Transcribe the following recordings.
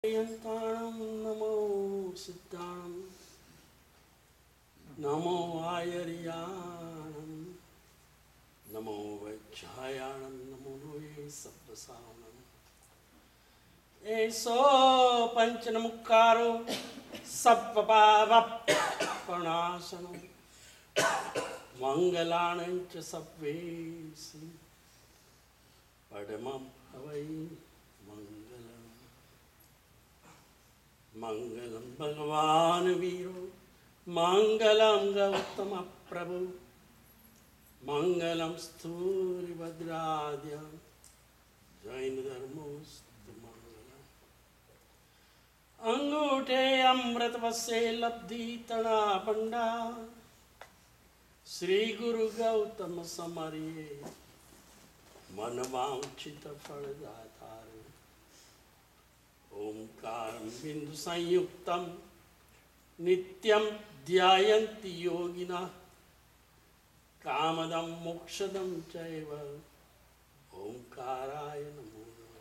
નમો સિદ્ધાણમ નમો આયર્યાણમ નમો વૈચ્છાયાણમ નમો વે સપ્તસાવનમ એસો પંચનમુક્કારો સપ્પપાવપ્રણાશનમ મંગલાણંચ સપ્વેસી પડમમ હવૈ મંગલમ મંગલમ ભગવાન વીરો મંગલમ ગૌતમ પ્રભુ મંગલમ સ્થૂરિભદ્રાદ્ય જૈન ધર્મોસ્તુ મંગલમ અંગૂઠે અમૃત વસે લબ્ધિ તણા ભંડાર શ્રી ગુરુ ગૌતમ સમર્યે मन वांछित फलदातार ओंकार बिंदु संयुक्तम नित्यम ध्यायन्ति योगिनः कामदं मोक्षदं चैव ओंकाराय नमो नमः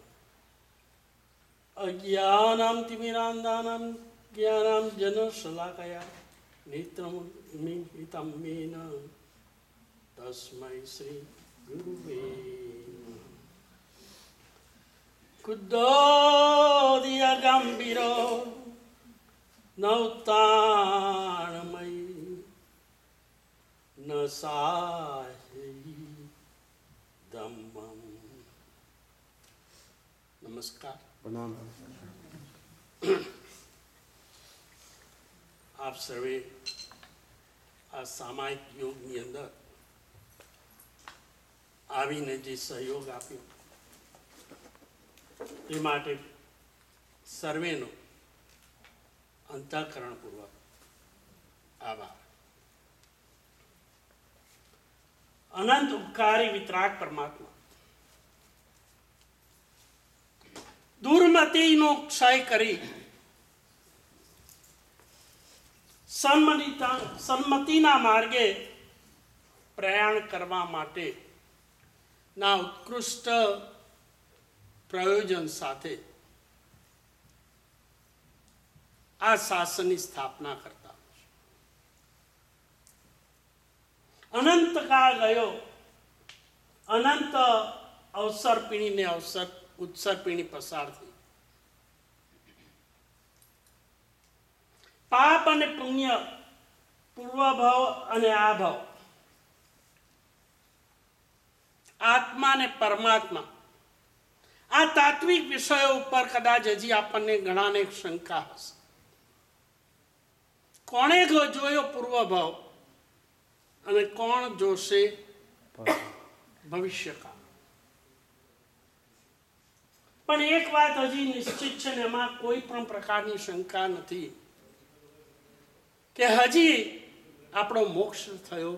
अज्ञानं तिमिरान्धानं ज्ञानं जनशलाकया नेत्रं मेन तस्मै श्री गुरुवे कुद्धोदिया गंभीरो नौताणमयी न साही दम्मम। नमस्कार। आप सर्वे आ सामायिक योग ની અંદર આવીને જે સહયોગ આપ્યો તે માટે સર્વેનો અંતઃકરણપૂર્વક આભાર। અનંત ઉપકારી વિતરાગ પરમાત્મા દુર્મતિનો ક્ષય કરી સન્મતિના માર્ગે પ્રયાણ કરવા માટે ના ઉત્કૃષ્ટ પ્રયોજન સાથે આ શાસનની સ્થાપના કરતા અનંત કાળ ગયો, અનંત અવસર પીણીને ઉત્સર પીણી પસાર થઈ, પાપ અને પુણ્ય, પૂર્વભાવ અને આભાવ, આત્મા ને પરમાત્મા, આ તાત્વિક વિષયો ઉપર કદાચ હજી આપણને ઘણાને શંકા હશે. કોણે જોયો પૂર્વભાવ અને કોણ જોશે ભવિષ્યકાળ? પણ એક વાત હજી નિશ્ચિત છે ને એમાં કોઈ પણ પ્રકારની શંકા નથી કે હજી આપણો મોક્ષ થયો,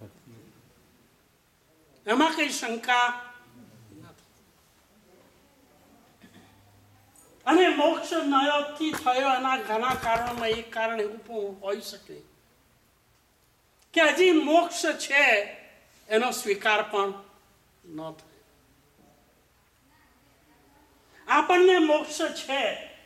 એમાં કઈ શંકા નથી. અને મોક્ષ નયોથી થયો એના ઘણા કારણોમાં એક કારણ એવું પણ હોઈ શકે કે હજી મોક્ષ છે એનો સ્વીકાર પણ ન થયો. આપણને મોક્ષ છે,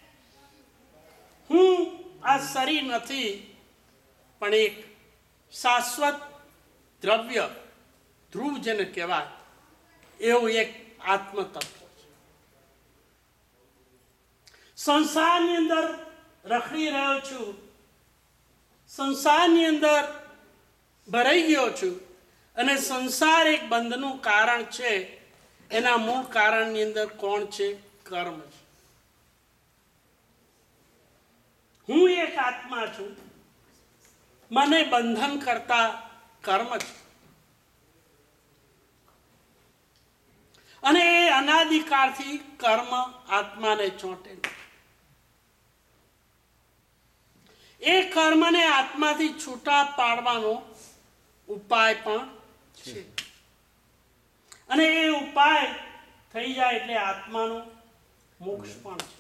હું આ શરીર નથી પણ એક શાશ્વત દ્રવ્ય ધ્રુવ જેને કહેવાય એવું એક આત્મતત્વ છે. સંસારની અંદર રખડી રહ્યો છું, સંસારની અંદર ભરાઈ ગયો છું અને સંસાર એક બંધનું કારણ છે. એના મૂળ કારણની અંદર કોણ છે? કર્મ છે. હું એક આત્મા છું, મને બંધન કરતા કર્મ છે અને એ અનાદિકાળથી કર્મ આત્માને ચોંટેલું. એ કર્મને આત્માથી છૂટા પાડવાનો ઉપાય પણ છે અને એ ઉપાય થઈ જાય એટલે આત્માનો મોક્ષ પણ છે.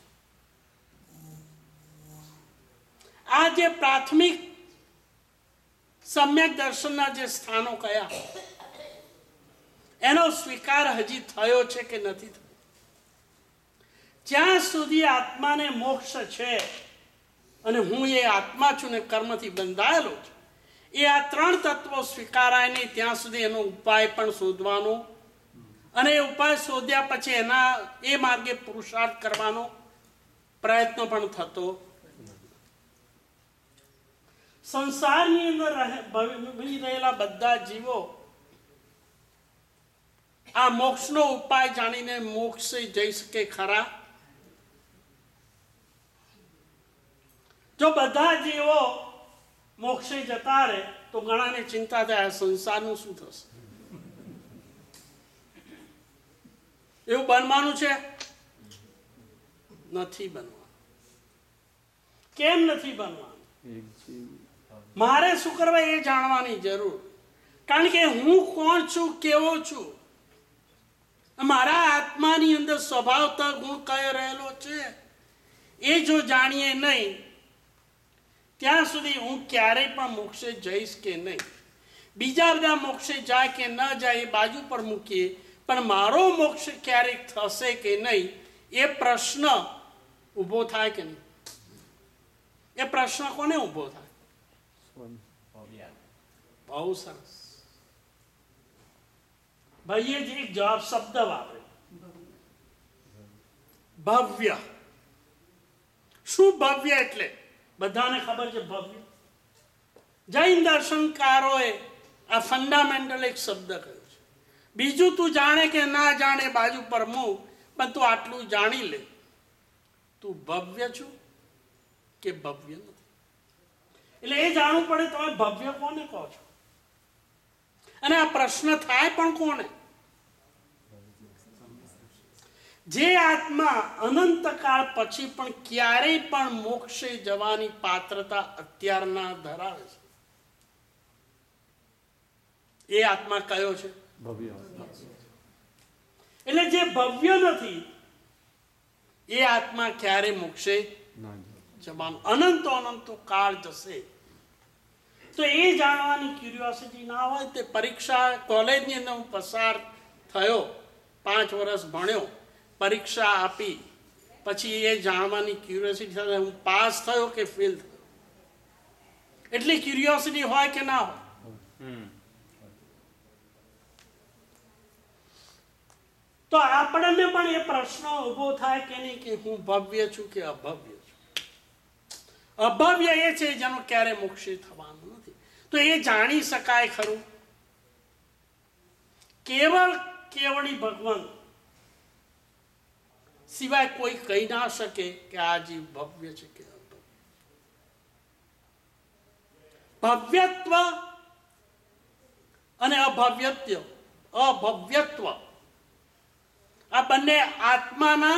આ જે પ્રાથમિક સમ્યક દર્શનના જે સ્થાનો કયા એનો સ્વીકાર હજી થયો છે કે નથી થયો? જ્યાં સુધી આત્માને મોક્ષ છે અને હું એ આત્મા છું ને કર્મથી બંધાયેલો છું, એ આ ત્રણ તત્વો સ્વીકારાય નહીં ત્યાં સુધી એનો ઉપાય પણ શોધવાનો, અને એ ઉપાય શોધ્યા પછી એ માર્ગે પુરુષાર્થ કરવાનો પ્રયત્ન પણ થતો. સંસારની અંદર રહેલા બધા જીવો આ મોક્ષનો ઉપાય જાણીને મોક્ષે જઈ શકે ખરા? જો બધા જીવો મોક્ષે જતા રહે તો ઘણાને ચિંતા થાય સંસારનું શું થશે. એવું બનવાનું છે? નથી બનવાનું. કેમ નથી બનવાનું? મારે શું કરવા એ જાણવાની જરૂર. કારણ કે હું કોણ છું, કેવો છું, મારા આત્માની અંદર સ્વભાવતઃ ગુણ કયો રહેલો છે, એ જો જાણીએ નહીં ત્યાં સુધી હું ક્યારેય પણ મોક્ષે જઈશ કે નહીં. બીજા બધા મોક્ષે જાય કે ન જાય એ બાજુ પર મૂકીએ, પણ મારો મોક્ષ ક્યારેક થશે કે નહીં એ પ્રશ્ન ઊભો થાય કે નહીં? એ પ્રશ્ન કોને ઊભો થાય? બહુ સરસ. ભાઈએ જ એક જવાબ શબ્દ વાપર્યો, ભવ્ય. શું ભવ્ય એટલે? બધાને ખબર છે ભવ્ય. જૈન દર્શનકારોએ આ ફંડામેન્ટલ એક શબ્દ કહ્યો છે. બીજું તું જાણે કે ના જાણે બાજુ પર મૂક, પણ તું આટલું જાણી લે, તું ભવ્ય છું કે ભવ્ય નથી. એટલે એ જાણવું પડે તમે ભવ્ય કોને કહો છો, અને આ પ્રશ્ન થાય પણ કોને? જે આત્મા અનંતકાળ પછી પણ ક્યારેય પણ મોક્ષે જવાની પાત્રતા અત્યારના ધરાવે છે, એ આત્મા કયો છે? ભવ્ય. એટલે જે ભવ્ય નથી એ આત્મા ક્યારે મોક્ષે જવાનું? અનંતો કાળ જશે. તો એ જાણવાની ક્યુરિયોસિટી ના હોય તે પરીક્ષા કોલેજની અંદર હું પસાર થયો, 5 વર્ષ ભણ્યો, પરીક્ષા આપી, પછી એ જાણવાની ક્યુરિયોસિટી સાથે હું પાસ થયો કે ફેલ થયો, એટલી ક્યુરિયોસિટી હોય કે ના હોય? તો આપણને પણ એ પ્રશ્ન ઊભો થાય કે નહીં કે હું ભવ્ય છું કે અભવ્ય છું? અભવ્ય એ છે જેનો ક્યારે મોક્ષે થવાનું નથી. તો એ જાણી શકાય ખરું? કેવળી ભગવાન સિવાય કોઈ કહી ના શકે કે આ જીવ ભવ્ય છે કે અભવ્ય. ભવ્યત્વ અને અભવ્યત્વ આ બંને આત્માના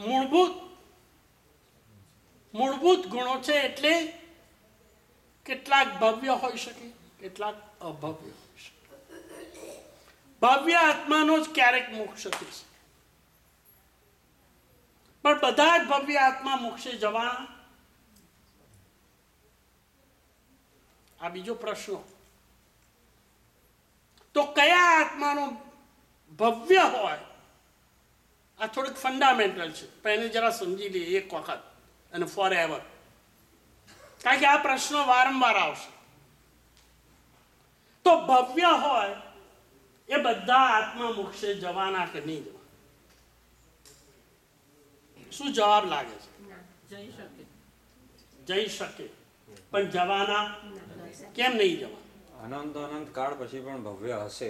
મૂળભૂત ગુણો છે. એટલે કેટલાક ભવ્ય હોઈ શકે, કેટલાક અભવ્ય હોઈ શકે. ભવ્ય આત્માનો જ ક્યારેક મોક્ષ થઈ શકે, પણ બધા જ ભવ્ય આત્મા મોક્ષે જવાના? આ બીજો પ્રશ્ન. તો કયા આત્માનો ભવ્ય હોય? આ થોડુંક ફંડામેન્ટલ છે, પણ એને જરા સમજી લઈએ એક વખત અને ફોર એવર, કારણ કે આ પ્રશ્ન વારંવાર આવશે. તો ભવ્ય હોય એ બધા આત્મા મોક્ષે જવાના કે નહીં જવાના? શું જવાબ લાગે છે? જઈ શકે, પણ જવાના કેમ નહીં જવાના? અનંત કાળ પછી પણ ભવ્ય હશે.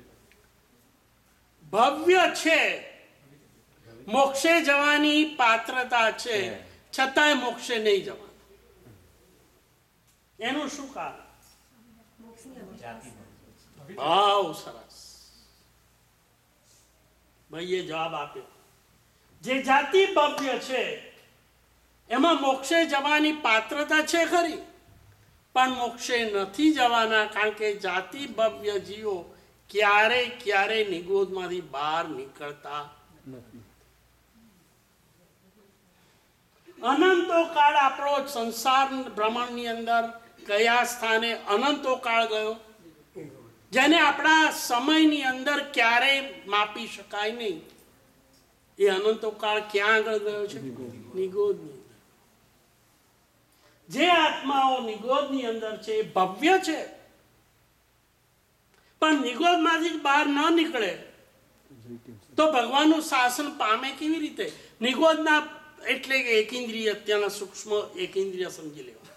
ભવ્ય છે, મોક્ષે જવાની પાત્રતા છે, છતાંય મોક્ષે નહીં જવાનું. એનું શું કારણ? બહુ સરસ ભાઈએ જવાબ આપ્યો. જે જાતિ ભવ્ય છે એમાં મોક્ષે જવાની પાત્રતા છે ખરી, પણ મોક્ષે નથી જવાના, કારણ કે જાતિ ભવ્ય જીવો ક્યારે નિગોદમાંથી બહાર નીકળતા નથી. અનંતો કાળ આપણો સંસાર ભ્રમણની અંદર કયા સ્થાને અનંતો કાળ ગયો, જેને આપણા સમયની અંદર ક્યારેય માપી શકાય નહીં. એ અનંતો કાળ ક્યાં આગળ ગયો છે? નિગોદની અંદર. જે આત્માઓ નિગોદની અંદર છે એ ભવ્ય છે, પણ નિગોદમાંથી બહાર ન નીકળે તો ભગવાનનું શાસન પામે કેવી રીતે? નિગોદના એટલે કે એકેન્દ્રિય, અત્યારના સૂક્ષ્મ એકેન્દ્રિય સમજી લેવા.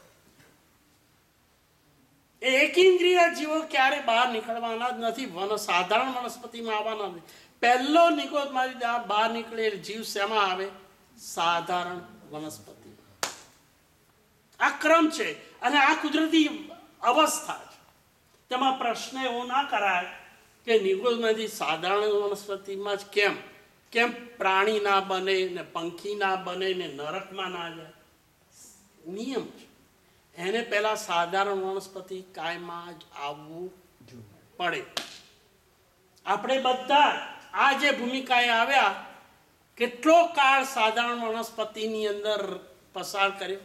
એ એકેન્દ્રિય જીવો ક્યારે બહાર નીકળવાના જ નથી, સાધારણ વનસ્પતિમાં આવવાના નથી. પહેલો નિગોદમાંથી બહાર નીકળે જીવ શેમાં આવે? સાધારણ વનસ્પતિ. આ ક્રમ છે અને આ કુદરતી અવસ્થા છે. તેમાં પ્રશ્ન એવો ના કરાય કે નિગોદમાંથી સાધારણ વનસ્પતિમાં જ કેમ પ્રાણી ના બને ને પંખી ના બને ને નરકમાં ના જાય? નિયમ છે. એને પહેલા સાધારણ વનસ્પતિ કાયમાં જ આવવું પડે. આપણે બધા આ જે ભૂમિકાએ આવ્યા, કેટલો કાળ સાધારણ વનસ્પતિની અંદર પસાર કર્યો?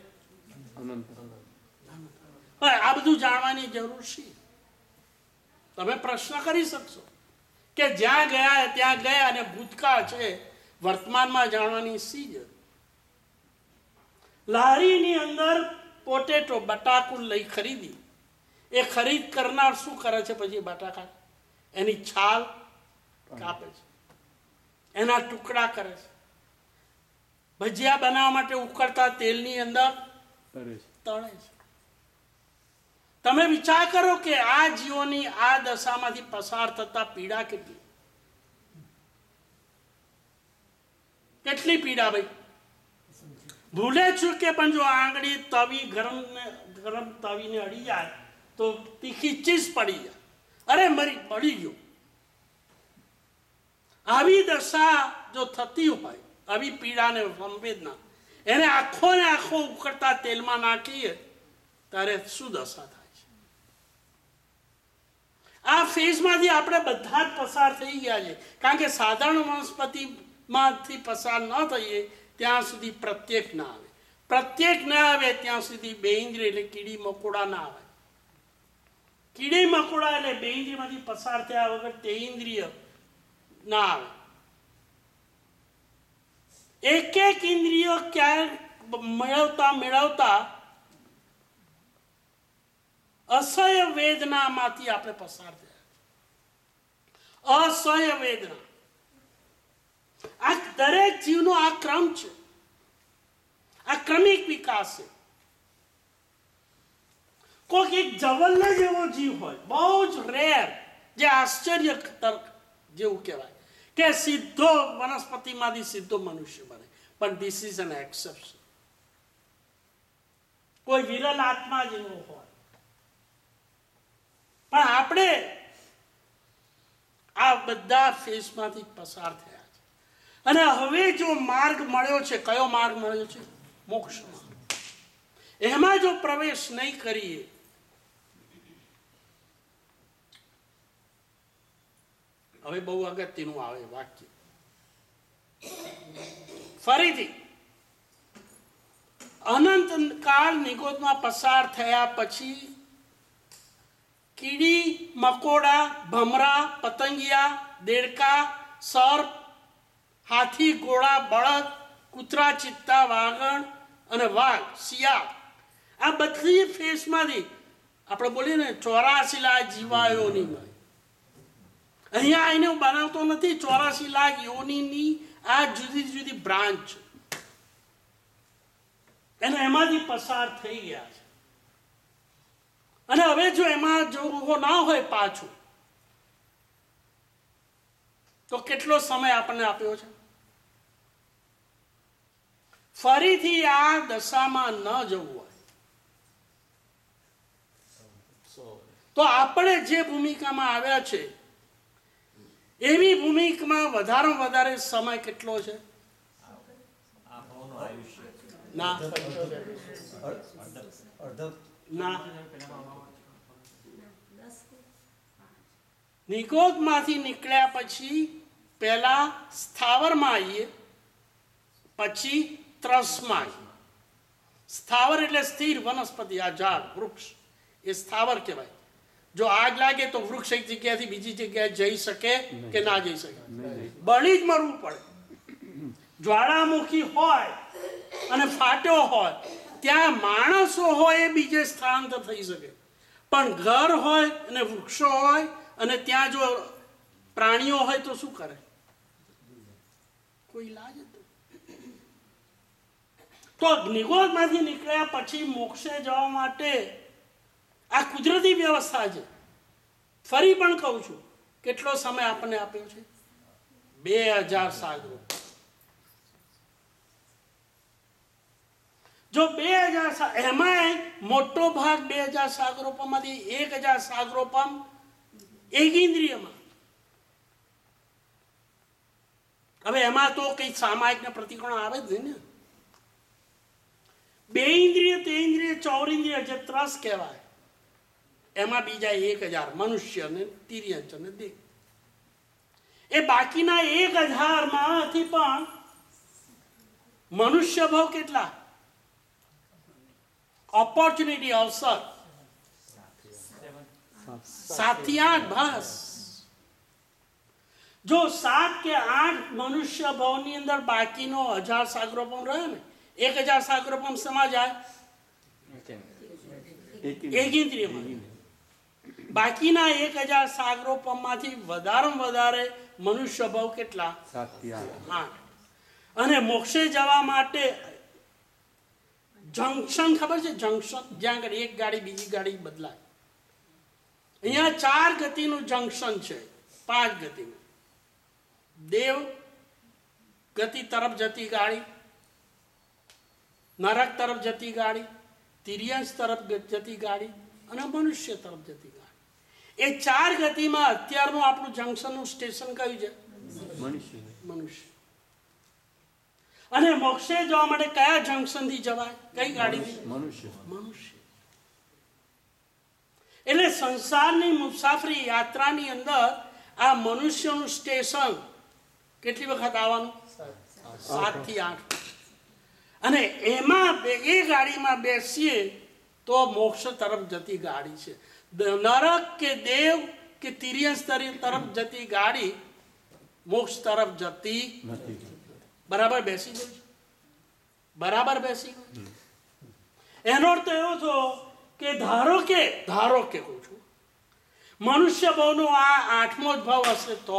આ બધું જાણવાની જરૂર છે. તમે પ્રશ્ન કરી શકશો કે જ્યાં ગયા ત્યાં ગયા અને ભૂતકાળ છે, વર્તમાનમાં જાણવાની સી જરૂર? લારીની અંદર પોટેટો બટાકું લઈ ખરીદી, એ ખરીદ કરનાર શું કરે છે પછી? બટાકા એની છાલ કાપે છે, એના ટુકડા કરે છે, ભજીયા બનાવવા માટે ઉકળતા તેલની અંદર તળે છે. તમે વિચાર કરો કે આ જીવોની આ દશામાંથી પસાર થતા પીડા કેટલી પીડા ભાઈ? ભૂલે છું કે પણ જો આંગળી તવી ગરમ તવીને અડી જાય તો તીખી ચીઝ પડી જાય, અરે મળી ગયો. આવી દશા જો થતી હોય, આવી પીડાને સંવેદના, એને આખો ને આખો ઉકળતા તેલમાં નાખીએ ત્યારે શું દશા થાય છે? આ ફેઝમાંથી આપણે બધા જ પસાર થઈ ગયા છે. કારણ કે સાધારણ વનસ્પતિમાંથી પસાર ન થઈએ ત્યાં સુધી પ્રત્યેક ના આવે. પ્રત્યેક ના આવે ત્યાં સુધી બેઇન્દ્રિય એટલે કીડી મકોડા ના આવે. કીડી મકોડા એટલે બેઇન્દ્રિયમાંથી પસાર થયા વગર તે ઇન્દ્રિય ના આવે. એક એક ઇન્દ્રિયો ક્યારે મેળવતા અસહ્ય વેદનામાંથી આપણે પસાર થયા. અસહ્ય વેદના આ દરેક જીવનો આ ક્રમ છે, આ ક્રમિક વિકાસ છે. કોઈક એક જવલ્લે જેવો જીવ હોય, બહુ જ રેર, જે આશ્ચર્ય જેવું કહેવાય કે સીધો વનસ્પતિમાંથી સીધો મનુષ્ય બને, પણ ધીસ ઇઝ એન એક્સેપ્શન. કોઈ વિરલ આત્મા જેવો હોય, પણ આપણે આ બધા ફેઝમાંથી પસાર થયા છે. અને હવે જો માર્ગ મળ્યો છે, કયો માર્ગ મળ્યો છે? મોક્ષ માર્ગ. એમાં જો પ્રવેશ નહીં કરીએ હવે બહુ અગત્યનું આવે વાક્ય ફરીથી. અનંત કાળ નિગોદમાં પસાર થયા પછી કીડી મકોડા, ભમરા, પતંગિયા, દેડકા, સર્પ, હાથી, ઘોડા, બળદ, કૂતરા, ચિત્તા, વાઘણ અને વાઘ, શિયાળ, આ બધી ફેસમાંથી આપણે બોલીએ ને 84 લાખ જીવાયોની. અહીંયા આવીને હું બનાવતો નથી. 84 લાખ યોનિની આ જુદી જુદી બ્રાન્ચ છે અને એમાંથી પસાર થઈ ગયા છે. અને હવે જો એમાં જો ના હોય પાછું, તો કેટલો સમય આપણને આપ્યો છે? ફરીથી આ દશામાં ન જવું હોય તો આપણે જે ભૂમિકામાં આવ્યા છે એવી ભૂમિકામાં વધારે સમય કેટલો છે? ના નિગોદમાંથી નીકળ્યા પછી પહેલા સ્થાવરમાં આવીએ, પછી ત્રસમાં આવીએ. સ્થાવર એટલે સ્થિર વનસ્પતિ, આ ઝાડ વૃક્ષ એ સ્થાવર કહેવાય. જો આગ લાગે તો વૃક્ષ એક જગ્યાથી બીજી જગ્યાએ જઈ શકે કે ના જઈ શકે? બળી જ મરવું પડે. જ્વાળામુખી હોય અને ફાટ્યો હોય ત્યાં માણસો હોય એ બીજે સ્થળાંતર થઈ શકે, પણ ઘર હોય અને વૃક્ષો હોય અને ત્યાં જો પ્રાણીઓ હોય તો શું કરે? કોઈ ઇલાજ હતો? તો નિગોદમાંથી નીકળ્યા પછી મોક્ષે જવા માટે આ કુદરતી વ્યવસ્થા છે. ફરી પણ કહું છું, કેટલો સમય આપણને આપ્યો છે? 2000 સાગરો. જો 2000 એમાંય મોટો ભાગ 2000 સાગરોપમમાંથી 1000 સાગરોપમ એકેન્દ્રિયમાં. હવે એમાં તો કઈ સામાયિક ને પ્રતિક્રમણ આવે જ નહીં ને. 2 ઇન્દ્રિય, 3 ઇન્દ્રિય, 4 ઇન્દ્રિય જે ત્રસ કહેવાય, એમાં બીજા 1000 મનુષ્ય ને તિર્યંચ ને દેવ. એ બાકીના 1000 માંથી પણ મનુષ્ય ભાવ કેટલા? ઓપોર્ચ્યુનિટી, અવસર 7 થી 8 બસ. જો 7 કે 8 મનુષ્ય ભાવની અંદર બાકીનો 1000 સાગરોપમ રહે ને, 1000 સાગરોપમ સમા જાય? એકેન્દ્રિયમાં. બાકીના 1000 સાગરોપમ માંથી વધારેમાં વધારે મનુષ્ય ભાવ કેટલા? 7 થી 8. અને મોક્ષે જવા માટે જંકશન ખબર છે? જંકશન જ્યાં આગળ એક ગાડી બીજી ગાડી બદલાય. અહીંયા 4 ગતિનું જંકશન છે, 5 ગતિનું. દેવ ગતિ તરફ જતી ગાડી, નરક તરફ જતી ગાડી, તિર્યંશ તરફ જતી ગાડી અને મનુષ્ય તરફ જતી ગાડી. એ 4 ગતિમાં અત્યારનું આપણું જંકશનનું સ્ટેશન કયું છે? મનુષ્ય. અને મોક્ષે જવા માટે કયા જંકશન થી જવાય? કઈ ગાડીથી? મનુષ્ય. એટલે સંસારની મુસાફરી યાત્રાની અંદર આ મનુષ્યનું સ્ટેશન કેટલી વખત આવવાનું? 7 થી 8. અને એમાં એ ગાડીમાં બેસીએ તો મોક્ષ તરફ જતી ગાડી છે. નરક કે દેવ કે તિર્યંશ તરફ જતી ગાડી મોક્ષ તરફ જતી નથી. બરાબર બેસી ગયું? બરાબર બેસી ગયું? એનો અર્થ એવો થયો કે ધારો કે કહું છું, મનુષ્ય ભાવનો આ 8મો જ ભાવ હશે તો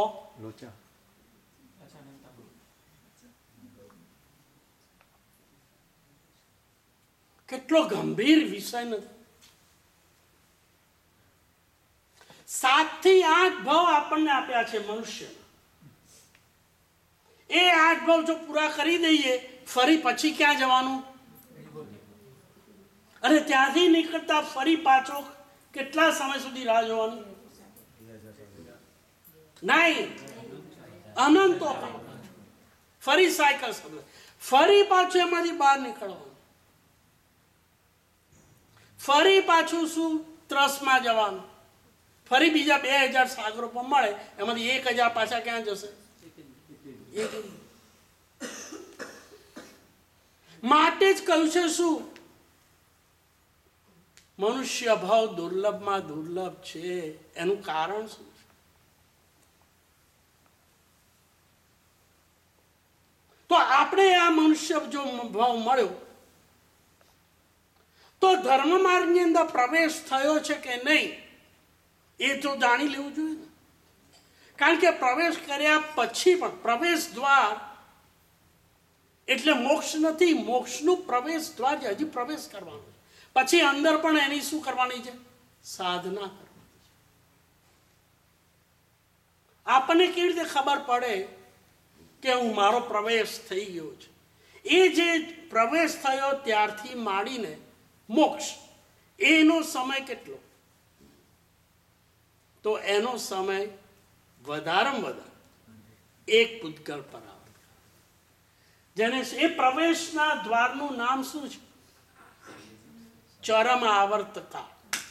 કેટલો ગંભીર વિષય નથી? 7 થી 8 ભાવ આપણને આપ્યા છે મનુષ્ય. એ 8 ભાવ જો પૂરા કરી દઈએ, ફરી પછી ક્યાં જવાનું? અને ત્યાંથી નીકળતા ફરી પાછો કેટલા સમય સુધી રાહ જોવાની? નહીં, અનંતો. ફરી સાયકલ સમય, ફરી પાછું એમાંથી બહાર નીકળવાનું. ફરી પાછું શું? ત્રસમાં જવાનું. ફરી બીજા 2000 સાગરો પણ મળે, એમાંથી 1000 પાછા ક્યાં જશે? માટે જ કહ્યું છે શું? મનુષ્ય ભાવ દુર્લભમાં દુર્લભ છે. એનું કારણ શું છે? તો આપણે આ મનુષ્ય જો ભાવ મળ્યો તો ધર્મ માર્ગની અંદર પ્રવેશ થયો છે કે નહીં એ તો જાણી લેવું જોઈએ ને. કારણ કે પ્રવેશ કર્યા પછી પણ પ્રવેશ દ્વાર એટલે મોક્ષ નથી, મોક્ષનું પ્રવેશ દ્વાર છે. હજી પ્રવેશ કરવાનો છે, પછી અંદર પણ એની શું કરવાની છે? સાધના કરવાની છે. આપણને કેવી રીતે ખબર પડે કે હું મારો પ્રવેશ થઈ ગયો છે? એ જે પ્રવેશ થયો ત્યારથી માંડીને મોક્ષ, એનો સમય કેટલો? તો એનો સમય વધારેમાં વધારે 1 પૂતગલ પર આવે. જેને એ પ્રવેશના દ્વારનું નામ શું છે? ચરમ આવર્તકાળ.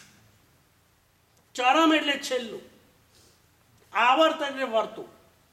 ચરમ એટલે છેલ્લું, આવર્ત એટલે વર્તુળ.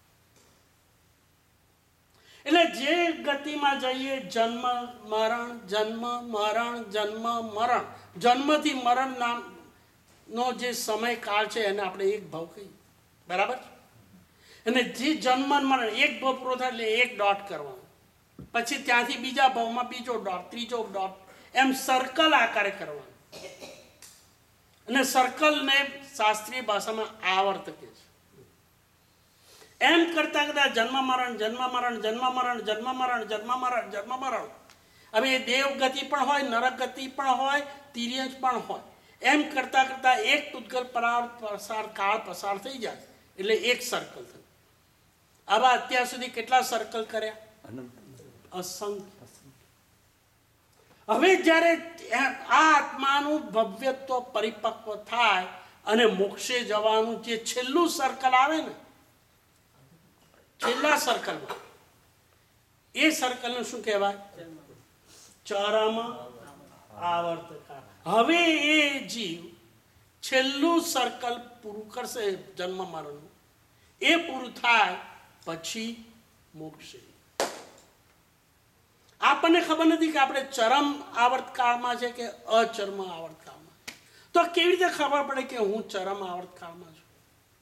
એટલે જે ગતિમાં જઈએ, જન્મ મરણ, જન્મ મરણ, જન્મ મરણ, જન્મથી મરણ નામનો જે સમય કાળ છે એને આપણે 1 ભાવ કહીએ. બરાબર? અને જે જન્મ મરણ 1 ભાવ પૂરો થાય એટલે 1 ડોટ કરવાનો. પછી ત્યાંથી બીજા ભાવમાં બીજો ડોટ, ત્રીજો ડોટ, એમ સર્કલ આકારે કરવાનું. અને સર્કલને શાસ્ત્રીય ભાષામાં આવર્ત કહે છે. એમ કરતા કરતા જન્મ મરણ, જન્મ મરણ, જન્મ મરણ, જન્મ મરણ, જન્મ મરણ, જન્મ મરણ. હવે એ દેવ ગતિ પણ હોય, નરક ગતિ પણ હોય, તિર્યંશ પણ હોય. એમ કરતા કરતા એક પૂતગલ કાળ પસાર થઈ જાય એટલે એક સર્કલ થયું. આવા અત્યાર સુધી કેટલા સર્કલ કર્યા? અસંખ્ય. હવે જ્યારે આ આત્માનું ભવ્યત્વ પરિપક્વ થાય અને મોક્ષે જવાનું જે છેલ્લું સર્કલ આવે ને, છેલ્લા સર્કલમાં, એ સર્કલને શું કહેવાય? ચરમ આવર્તકાળ. હવે એ જીવ છેલ્લું સર્કલ પૂરું કરશે જન્મ મરણનું, એ પૂરું થાય પછી મોક્ષે. આપણને ખબર નથી કે આપણે ચરમ આવર્તકાળમાં છે કે અચરમ આવર્તકાળમાં. તો કેવી રીતે ખબર પડે કે હું ચરમ આવર્તકાળમાં છું?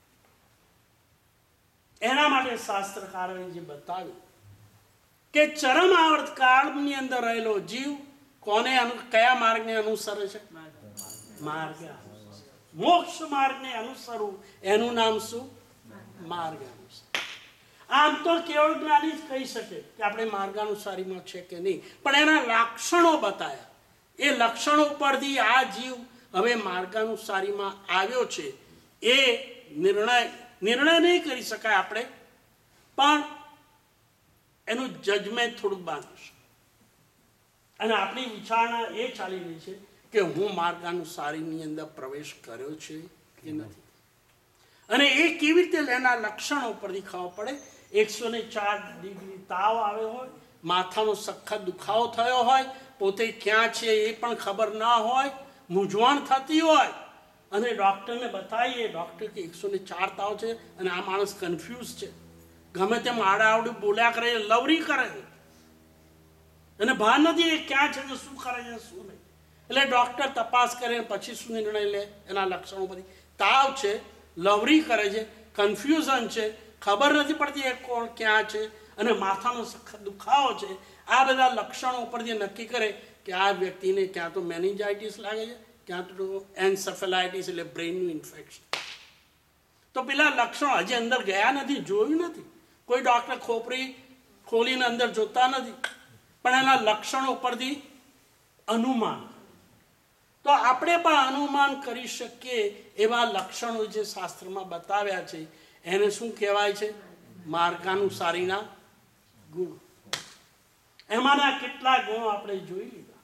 એના માટે શાસ્ત્રકારોએ જે બતાવ્યું કે ચરમ આવર્તકાળની અંદર રહેલો જીવ કોને કયા માર્ગને અનુસરે છે? માર્ગ. મોક્ષ માર્ગને અનુસરવું એનું નામ શું? માર્ગ અનુસર. આમ તો કેવળ જ્ઞાની જ કહી શકે કે આપણે માર્ગાનુસારીમાં છે કે નહીં, પણ એના લક્ષણો બતાવ્યા. એ લક્ષણો પરથી આ જીવ હવે માર્ગાનુસારીમાં આવ્યો છે એ નિર્ણય નહીં કરી શકાય આપણે, પણ એનું જજમેન્ટ થોડુંક બાંધીશું. અને આપણી વિચારણા એ ચાલી રહી છે કે હું માર્ગાનુસારીની અંદર પ્રવેશ કર્યો છે કે નથી. અને એ કેવી રીતે એના લક્ષણો પરથી ખબર પડે. 104 ડિગ્રી તાવ આવ્યો હોય, માથાનો સખત દુખાવો થયો હોય, પોતે ક્યાં છે એ પણ ખબર ના હોય, મૂંઝવણ થતી હોય, અને ડૉક્ટરને બતાવીએ, ડૉક્ટર કે 104 તાવ છે અને આ માણસ કન્ફ્યુઝ છે, ગમે તેમ આડાવડું બોલ્યા કરે, લવરી કરે છે અને ભાન નથી એ ક્યાં છે, શું કરે છે શું નહીં. એટલે ડૉક્ટર તપાસ કરે પછી શું નિર્ણય લે? એના લક્ષણો બધી તાવ છે, લવરી કરે છે, કન્ફ્યુઝન છે, ખબર નથી પડતી એ કોણ ક્યાં છે, અને માથાનો સખત દુખાવો છે. આ બધા લક્ષણો ઉપરથી નક્કી કરે કે આ વ્યક્તિને ક્યાં તો મેનિન્જાઇટિસ લાગે છે, ક્યાં તો એન્સેફેલાઇટિસ એટલે બ્રેઇનનું ઇન્ફેક્શન. તો પેલા લક્ષણો હજી અંદર ગયા નથી, જોયું નથી, કોઈ ડૉક્ટર ખોપરી ખોલીને અંદર જોતા નથી, પણ એના લક્ષણો ઉપરથી અનુમાન. તો આપણે પણ અનુમાન કરી શકીએ એવા લક્ષણો જે શાસ્ત્રમાં બતાવ્યા છે એને શું કહેવાય છે? માર્ગાનુસારીના ગુણ. એમાંના કેટલા ગુણો આપણે જોઈ લીધા.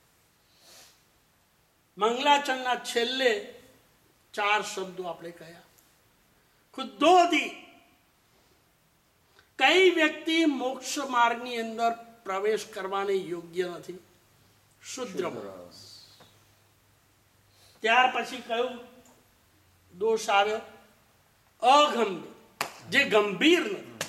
મંગલાચરણના છેલ્લે 4 શબ્દો આપણે કહ્યા. ખુદ્દોદી. કઈ વ્યક્તિ મોક્ષ માર્ગની અંદર પ્રવેશ કરવાને યોગ્ય નથી? શુદ્ર. ત્યાર પછી કયું દોષ આવ્યો? અગંભીર, જે ગંભીર નથી.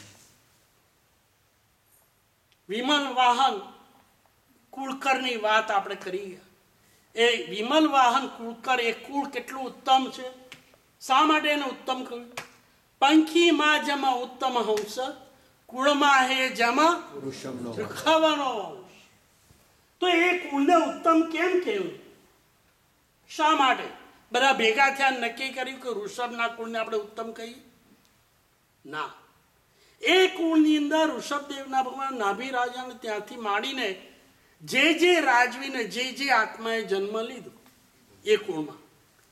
વિમલ વાહન કુળકરની વાત આપણે કરી. એ વિમલ વાહન કુળકર એ કુળ કેટલું ઉત્તમ છે. શા માટે એને ઉત્તમ કહ્યું? પંખીમાં જમ ઉત્તમ હંસ, કુળમાં હે જમ વૃષભનો વંશ. તો એ કુળને ઉત્તમ કેમ કહ્યું? શા માટે? બધા ભેગા થયા નક્કી કર્યું કે ઋષભના કુળને આપણે ઉત્તમ કહીએ? ના. એ કુળની અંદર ઋષભદેવના ભગવાન નાભી રાજાને ત્યાંથી માંડીને જે રાજવીને જે આત્માએ જન્મ લીધો એ કુળમાં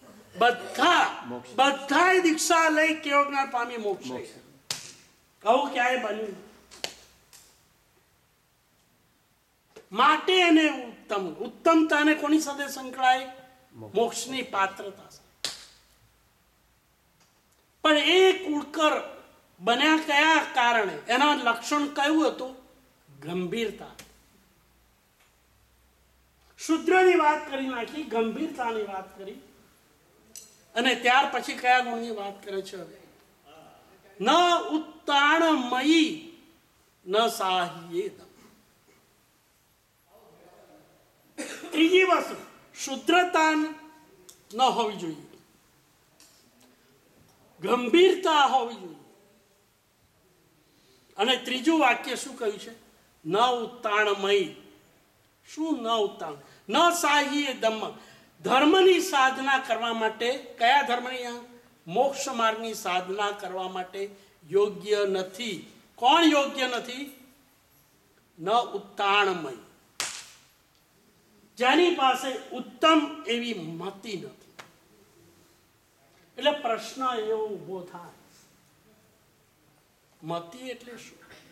બધા દીક્ષા લઈ કેવળ જ્ઞાન પામી મોક્ષ. આવું ક્યાંય બન્યું માટે એને ઉત્તમતાને કોની સાથે સંકળાય? મોક્ષની પાત્રતા. પણ એ કુળકર બન્યા કયા કારણે? એના લક્ષણ કયું હતું? ગંભીરતા. શુદ્રની વાત કરી નાખી, ગંભીરતાની વાત કરી, અને ત્યાર પછી કયા ગુણની વાત કરે છે? હવે ન ઉત્તાણમયી ન સાહ્યેદ. ત્રીજી વસ્તુ શુદ્રતા ન હોવી જોઈએ, ગંભીરતા હોવી જોઈએ. અને ત્રીજું વાક્ય શું કહ્યું છે? ન ઉત્તાણમય. શું ન ઉત્તાણ? ન સાહી ધમ્મ. ધર્મની સાધના કરવા માટે, કયા ધર્મની? મોક્ષ માર્ગની સાધના કરવા માટે યોગ્ય નથી. કોણ યોગ્ય નથી? ન ઉત્તાણમય, જેની પાસે ઉત્તમ એવી મતિ નથી. એટલે પ્રશ્ન એવો ઉભો થાય, મતિ એટલે શું?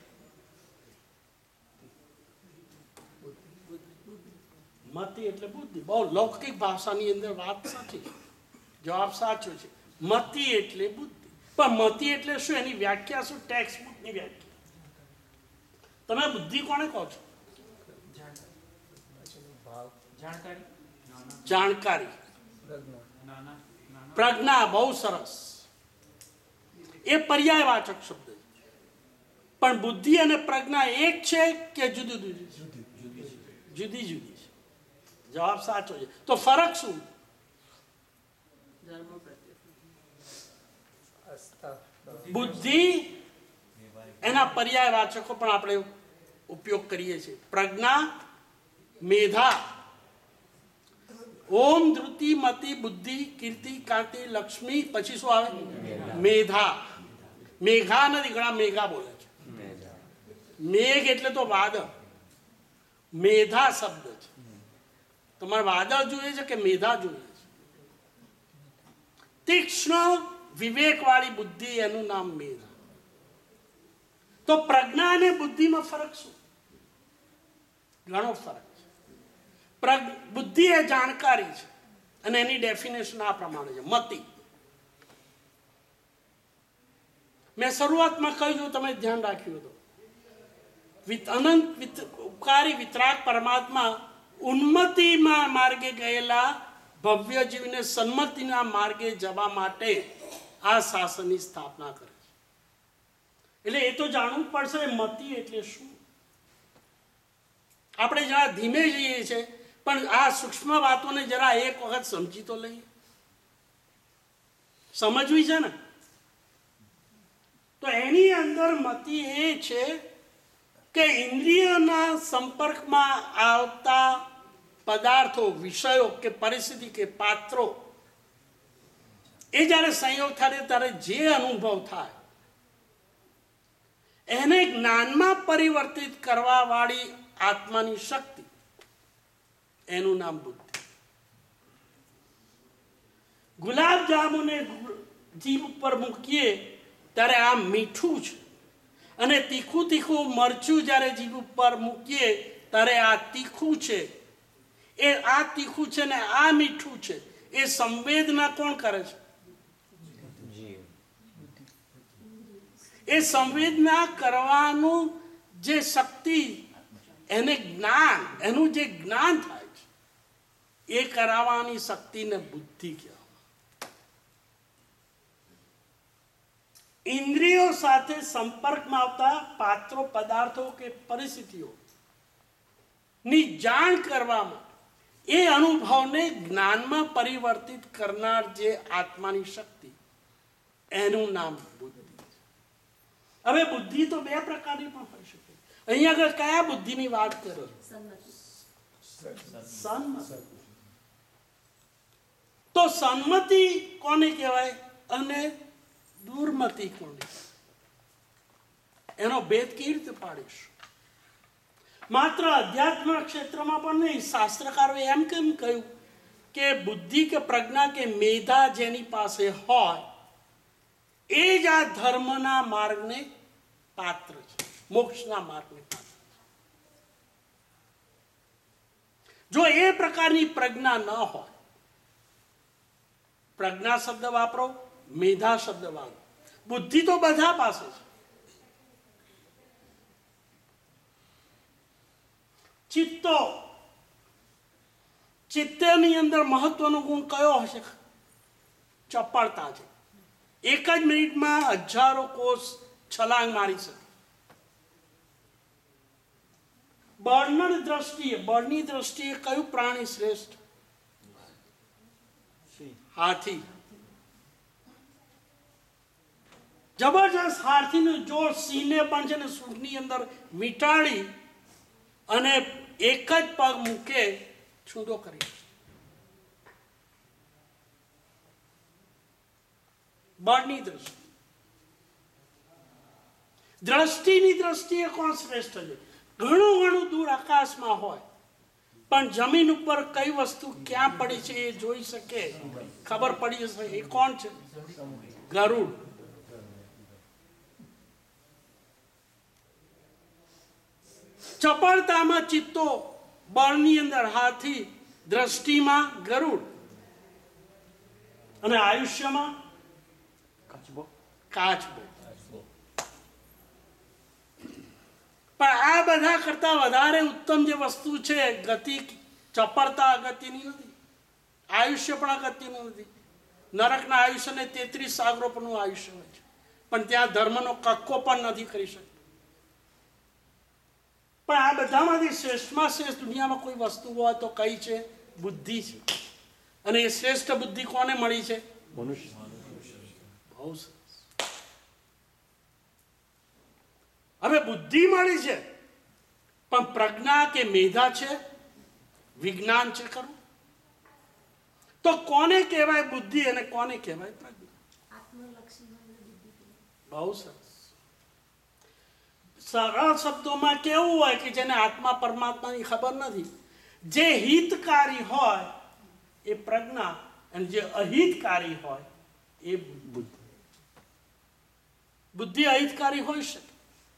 મતિ એટલે બુદ્ધિ. બહુ લૌકિક ભાષાની અંદર વાત સાચી, જવાબ સાચો છે. મતિ એટલે બુદ્ધિ. પણ મતિ એટલે શું? એની વ્યાખ્યા શું? ટેક્સ્ટ બુકની વ્યાખ્યા. તમે બુદ્ધિ કોને કહો છો? જાણકારી, પ્રજ્ઞા. બહુ સરસ. એ પર્યાયવાચક શબ્દ છે. પણ બુદ્ધિ અને પ્રજ્ઞા એક છે કે જુદી જુદી? જુદી જુદી છે. જવાબ સાચો છે. તો ફરક શું? બુદ્ધિ એના પર્યાયવાચકો પણ આપણે ઉપયોગ કરીએ છીએ. પ્રજ્ઞા, મેધા. ઓમ, ધૃતિ, મતિ, બુદ્ધિ, કીર્તિ, કાંતિ, લક્ષ્મી. પછી શું આવે? મેધા. મેઘા નથી, ઘણા મેઘા બોલે છે. મેઘ એટલે તો વાદળ. મેધા શબ્દ છે. તમારે વાદળ જોઈએ છે કે મેધા જોઈએ છે? તીક્ષ્ણ વિવેક વાળી બુદ્ધિ, એનું નામ મેધા. તો પ્રજ્ઞા અને બુદ્ધિમાં ફરક શું? ઘણો ફરક છે. બુદ્ધિ એ જાણકારી છે અને એની ડેફિનેશન આ પ્રમાણે છે. મતિ, મેં શરૂઆતમાં કહ્યું, તમે ધ્યાન રાખ્યું હતું, અનંત ઉપકારી વિતરાગ પરમાત્મા ઉન્નતિમાં માર્ગે ગયેલા ભવ્ય જીવને સન્મતિના માર્ગે જવા માટે આ શાસનની સ્થાપના કરે છે. એટલે એ તો જાણવું પડશે મતિ એટલે શું. આપણે જરા ધીમે જઈએ છીએ, પણ આ સૂક્ષ્મ વાતોને જરા એક વખત સમજી તો લઈએ. સમજવી છે ને? તો એની અંદર મતિ એ છે કે ઇન્દ્રિયોના સંપર્કમાં આવતા પદાર્થો, વિષયો કે પરિસ્થિતિ કે પાત્રો, એ જ્યારે સંયોગ થાય ત્યારે જે અનુભવ થાય એને જ્ઞાનમાં પરિવર્તિત કરવા વાળી આત્માની શક્તિ, એનું નામ બુદ્ધિ. ગુલાબ જામુને જીભ ઉપર મૂકીએ ત્યારે આ મીઠું છે, અને તીખું તીખું મરચું જ્યારે જીભ ઉપર મૂકીએ ત્યારે આ તીખું છે. એ આ તીખું છે ને આ મીઠું છે. એ સંવેદના કોણ કરે છે? એ સંવેદના કરવાનું જે શક્તિ, એને જ્ઞાન, એનું જે જ્ઞાન થાય છે, એ કરાવવાની શક્તિને બુદ્ધિ કહેવાય. ઇન્દ્રિયો સાથે સંપર્કમાં આવતા પાત્રો, પદાર્થો કે પરિસ્થિતિઓ ની જાણ કરવામાં, એ અનુભવને જ્ઞાનમાં પરિવર્તિત કરનાર જે આત્માની શક્તિ, એનું નામ બુદ્ધિ. હવે બુદ્ધિ તો બે પ્રકારની પણ હોઈ શકે. અહીંયા આગળ કયા બુદ્ધિની વાત કરો? સન્મતિ. તો સન્મતિ કોને કહેવાય અને દુર્મતિ કોને કહેવાય? એનો ભેદ કેવી રીતે પાડીશું? માત્ર અધ્યાત્મ ક્ષેત્રમાં પણ નહીં, શાસ્ત્રકારોએ એમ કેમ કહ્યું કે બુદ્ધિ કે પ્રજ્ઞા કે મેધા જેની પાસે હોય એ જ આ ધર્મના માર્ગને પાત્ર છે, મોક્ષના માર્ગને પાત્ર છે. જો એ પ્રકારની પ્રજ્ઞા ન હોય, પ્રજ્ઞા શબ્દ વાપરો, મેધા શબ્દ વાપરો, બુદ્ધિ તો બધા પાસે છે. ચિત્તો, ચિત્તની અંદર મહત્વનો ગુણ કયો હશે? ચપળતા છે. એક જ મિનિટમાં હજારો કોષ છલાંગ મારી શકે. બળની દ્રષ્ટિએ કયું પ્રાણી શ્રેષ્ઠ? હાથી. જબરજસ્ત હાથીનું જોર સિંહને પણ છે ને સૂંઢની અંદર વીંટાળી અને એક જ પગ મૂકે છૂંદો કરી. બળની દ્રષ્ટિની દ્રષ્ટિએ કોણ શ્રેષ્ઠ છે? ઘણું દૂર આકાશમાં હોય પણ જમીન ઉપર કઈ વસ્તુ ક્યાં પડી છે એ જોઈ શકે, ખબર પડી જશે. એ કોણ છે? ગરુડ. ચપળતામાં ચિત્તો, બળની અંદર હાથી, દ્રષ્ટિમાં ગરુડ અને આયુષ્યમાં કાચબો. પણ આ બધા કરતા વધારે ઉત્તમ જે વસ્તુ છે, ગતિ, ચપળતા અગત્યની નથી, આયુષ્ય પણ અગત્યનું નથી. નરકના આયુષ્યને 33 સાગરો પરનું આયુષ્ય હોય છે, પણ ત્યાં ધર્મનો કક્કો પણ નથી કરી શકતો. પણ આ બધામાંથી શ્રેષ્ઠમાં શ્રેષ્ઠ દુનિયામાં કોઈ વસ્તુ હોય તો કઈ છે? બુદ્ધિ છે. અને એ શ્રેષ્ઠ બુદ્ધિ કોને મળી છે? મનુષ્ય. બહુ સરસ. હવે બુદ્ધિ મળી છે, પણ પ્રજ્ઞા કે મેધા છે, વિજ્ઞાન છે ખરું? તો કોને કહેવાય બુદ્ધિ અને કોને કહેવાય પ્રજ્ઞા? બહુ સરસ. સરળ શબ્દોમાં કેવું હોય કે જેને આત્મા પરમાત્માની ખબર નથી, જે હિતકારી હોય એ પ્રજ્ઞા અને જે અહિતકારી હોય એ બુદ્ધિ. બુદ્ધિ અહિતકારી હોઈ શકે.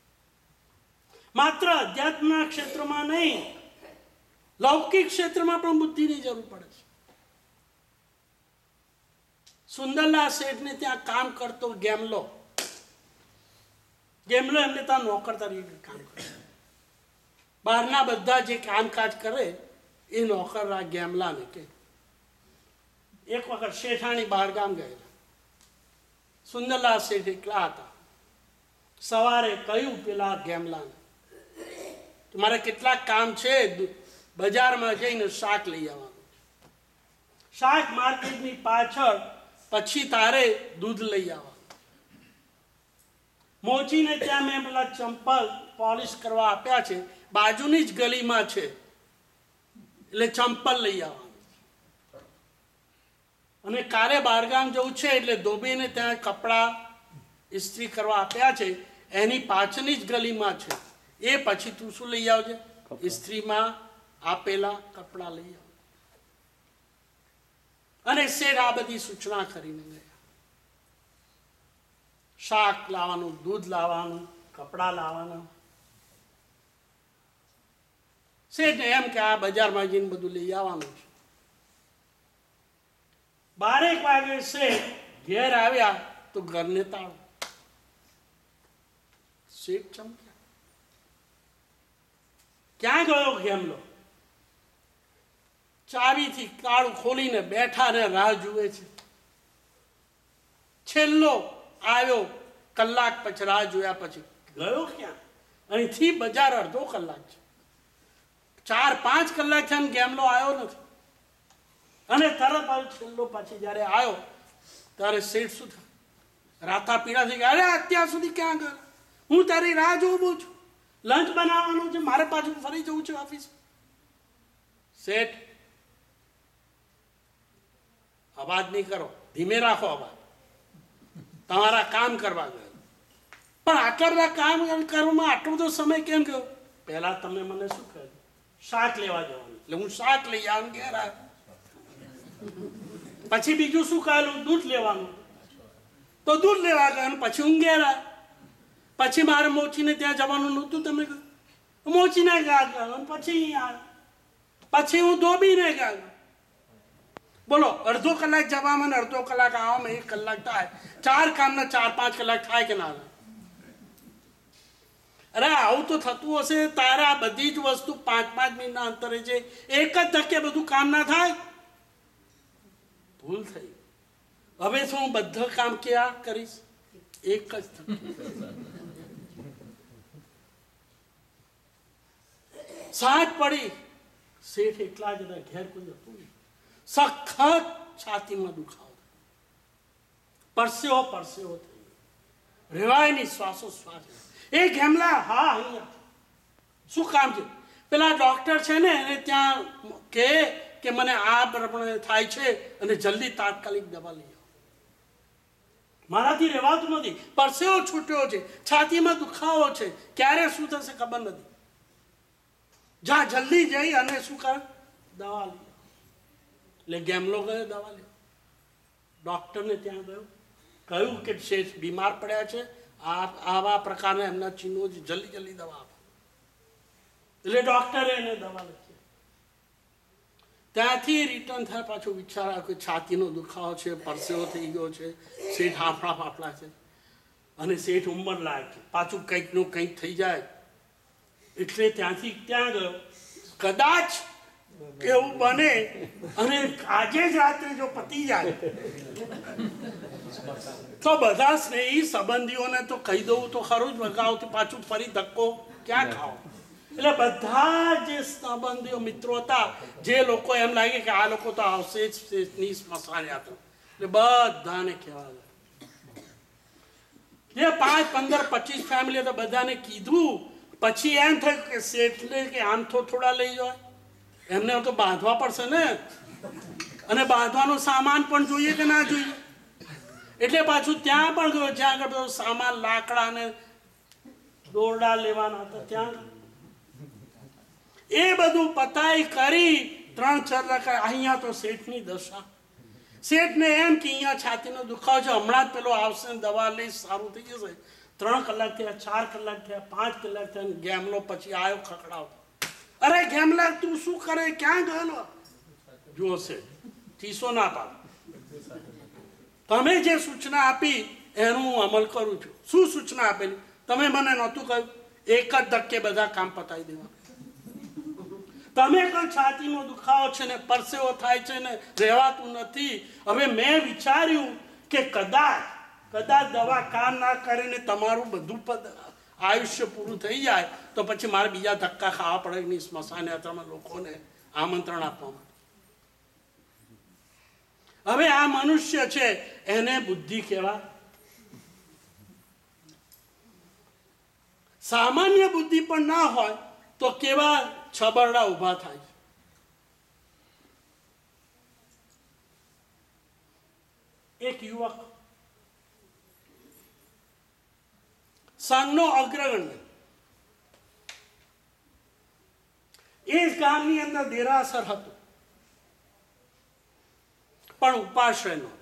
માત્ર અધ્યાત્મના ક્ષેત્રમાં નહીં, લૌકિક ક્ષેત્રમાં પણ બુદ્ધિની જરૂર પડે છે. સુંદરલાલ શેઠને ત્યાં કામ કરતો ગેમલો એમને ત્યાં નોકર તરીકે કામ કરે. બહારના બધા જે કામકાજ કરે એ નોકર આ ગેમલાને કે. એક વખત શેઠાણી બહાર ગામ ગયેલા, સુંદરલાલ શેઠ એકલા હતા. સવારે કહ્યું પેલા ગેમલાને, મારે કેટલાક કામ છે, બજારમાં જઈને શાક લઈ આવવાનું. શાક માર્કેટની પાછળ, પછી તારે દૂધ લઈ આવવાનું. મોચીને ત્યાં મેં પેલા ચંપલ પોલિશ કરવા આપ્યા છે, બાજુની જ ગલીમાં છે, એટલે ચંપલ લઈ આવવાનું. અને કાલે બહારગામ જવું છે એટલે ધોબીને ત્યાં કપડાં ઇસ્ત્રી કરવા આપ્યા છે, એની પાછળની જ ગલીમાં છે. એ પછી તું શું લઈ આવજે? ઇસ્ત્રીમાં આપેલા કપડા લઈ આવ. અને શેઠ આ બધી સૂચના કરીને ગયા. શાક લાવવાનું, દૂધ લાવવાનું, કપડા લાવવાના. શેઠને એમ કે આ બજારમાં જઈને બધું લઈ આવવાનું છે. 12 વાગે શેઠ ઘેર આવ્યા તો ઘરને તાળું. શેઠ ચમક્યા. ક્યાં ગયો ગેમલો? ચાવીથી તાળું ખોલીને બેઠા ને રાહ જુએ છે. છેલ્લો આવ્યો, કલાક પછી રાહ જોયા પછી ગયો ક્યાં? અહીંથી બજાર અડધો કલાક છે. 4-5 કલાક છે ને ગેમલો આવ્યો નથી. અને તરત છેલ્લો પછી જયારે આવ્યો ત્યારે શેઠ શું થાય? રાતા પીડા થઈ ગયા. અરે અત્યાર સુધી ક્યાં ગયો? હું તારી રાહ જોઉં છું, લંચ બનાવવાનું છે, મારે પાછું ફરી જવું છે ઓફિસ. શેઠ, અવાજ નહીં કરો, ધીમે રાખો અવાજ, તમારા કામ કરવા ગયો. પણ આટલા બધા કામ કરવામાં આટલો બધો સમય કેમ ગયો? પહેલા તમે મને શું કહ્યું? શાક લેવા જવાનું. એટલે હું શાક લઈ આવું, ઘેર આવ્યો. પછી બીજું શું કહેલું? દૂધ લેવાનું. તો દૂધ લેવા ગયો, પછી હું ઘેર આવ્યો. પછી મારે મોચીને ત્યાં જવાનું નહોતું, તમે કહ્યું. મોચીને ગયા, પછી પછી હું ધોબીને ગયા. બોલો, અડધો કલાક જવામાં અડધો કલાક આવવામાં 1 કલાક થાય. 4 કામના 4-5 કલાક થાય કે ના? અરે આવું તો થતું હશે તારે. આ બધી જ વસ્તુ 5-5 મિનિટના અંતરે છે. એક જ ધક્કે બધું કામ ના થાય. ભૂલ થઈ. હવે શું હું બધા કામ ક્યાં કરીશ? એક જ ધક્કે. સાંજ પડી, શેઠ એકલા જ હતા, ઘેર કોઈ હતું નહીં. સખત છાતીમાં દુખાવો, પરસેવો પરસેવો થઈ, રેવાય નહીં, શ્વાસોશ્વાસ. એ ગેમલા, હા અહીંયા શું કામ છે? પેલા ડૉક્ટર છે ને એને ત્યાં કે મને આ પ્રમાણે થાય છે અને જલ્દી તાત્કાલિક દવા લઈ આવો. મારાથી રહેવાતું નથી, પરસેવો છૂટ્યો છે, છાતીમાં દુખાવો છે, ક્યારે શું થશે ખબર નથી. જા જલ્દી જઈ અને શું કર, દવા લઈ આવો. એટલે ગેમલો ગયો દવા લેવા. ડૉક્ટરને ત્યાં ગયો, કહ્યું કે શેઠ બીમાર પડ્યા છે, આવા પ્રકારના એમના ચિહ્નો છે, જલ્દી દવા આપો. એટલે ડૉક્ટરે એને દવા લખી. ત્યાંથી રિટર્ન થયા પાછું વિચાર આવ્યો કે છાતીનો દુખાવો છે, પરસેવો થઈ ગયો છે, શેઠ હાફળા છે અને શેઠ ઉંમર લાયક છે, પાછું કંઈકનું કંઈક થઈ જાય. એટલે ત્યાંથી ત્યાં ગયો. કદાચ એવું બને અને આજે જ રાત્રે જો પતી જાય તો બધા સ્નેહી સંબંધીઓને તો કહી દઉં તો ખરું જ, વગાવથી પાછું ફરી ધક્કો ક્યાં ખાઓ. એટલે બધા જે સંબંધીઓ મિત્રો હતા, જે લોકો એમ લાગે કે આ લોકો તો આવશે જ શેઠની સ્મશાન યાત્રા, એટલે બધાને કહેવા જે 5, 15, 25 ફેમિલી તો બધાને કીધું. પછી એમ થયું કે શેઠને કે આમ થોડા લઈ જાય, એમને તો બાંધવા પડશે ને, અને બાંધવાનો સામાન પણ જોઈએ કે ના જોઈએ. એટલે પાછું ત્યાં પણ ગયો જ્યાં આગળ બધો સામાન, લાકડા ને દોરડા લેવાના હતા ત્યાં. એ બધું પતાઈ કરી 3-4 લાખ. અહીંયા તો શેઠની દશા. શેઠને એમ કે અહીંયા છાતીનો દુખાવો છે, હમણાં જ પેલો આવશે દવા લઈ સારું થઈ જશે. 3 કલાક થયા, 4 કલાક થયા, 5 કલાક થયા. ગેમલો પછી આવ્યો ખખડાવતો. અરે ગેમલા તું શું કરે, ક્યાં ગયેલો? જુઓ છે ચીસો ના પાડ. તમે જે સૂચના આપી એનું હું અમલ કરું છું. શું સૂચના આપેલી? તમે મને નહોતું કહ્યું એક જ ધક્કે બધા કામ પતાવી દેવા. તમે કોઈ છાતીનો દુખાવો છે ને, પરસેવો થાય છે ને, રહેવાતું નથી. હવે મેં વિચાર્યું કે કદાચ દવા કામ ના કરીને તમારું બધું આયુષ્ય પૂરું થઈ જાય તો પછી મારે બીજા ધક્કા ખાવા પડે નહીં સ્મશાન યાત્રામાં લોકોને આમંત્રણ આપવા માટે. હવે આ મનુષ્ય છે એને બુદ્ધિ કહેવાય. સામાન્ય બુદ્ધિ પણ ના હોય તો કેવા છબરડા ઊભા થાય. એક યુવક સંઘનો અગ્રગણ્ય, એ ગામની અંદર દેરાસર હતું પણ ઉપાશ્રય નહોતો.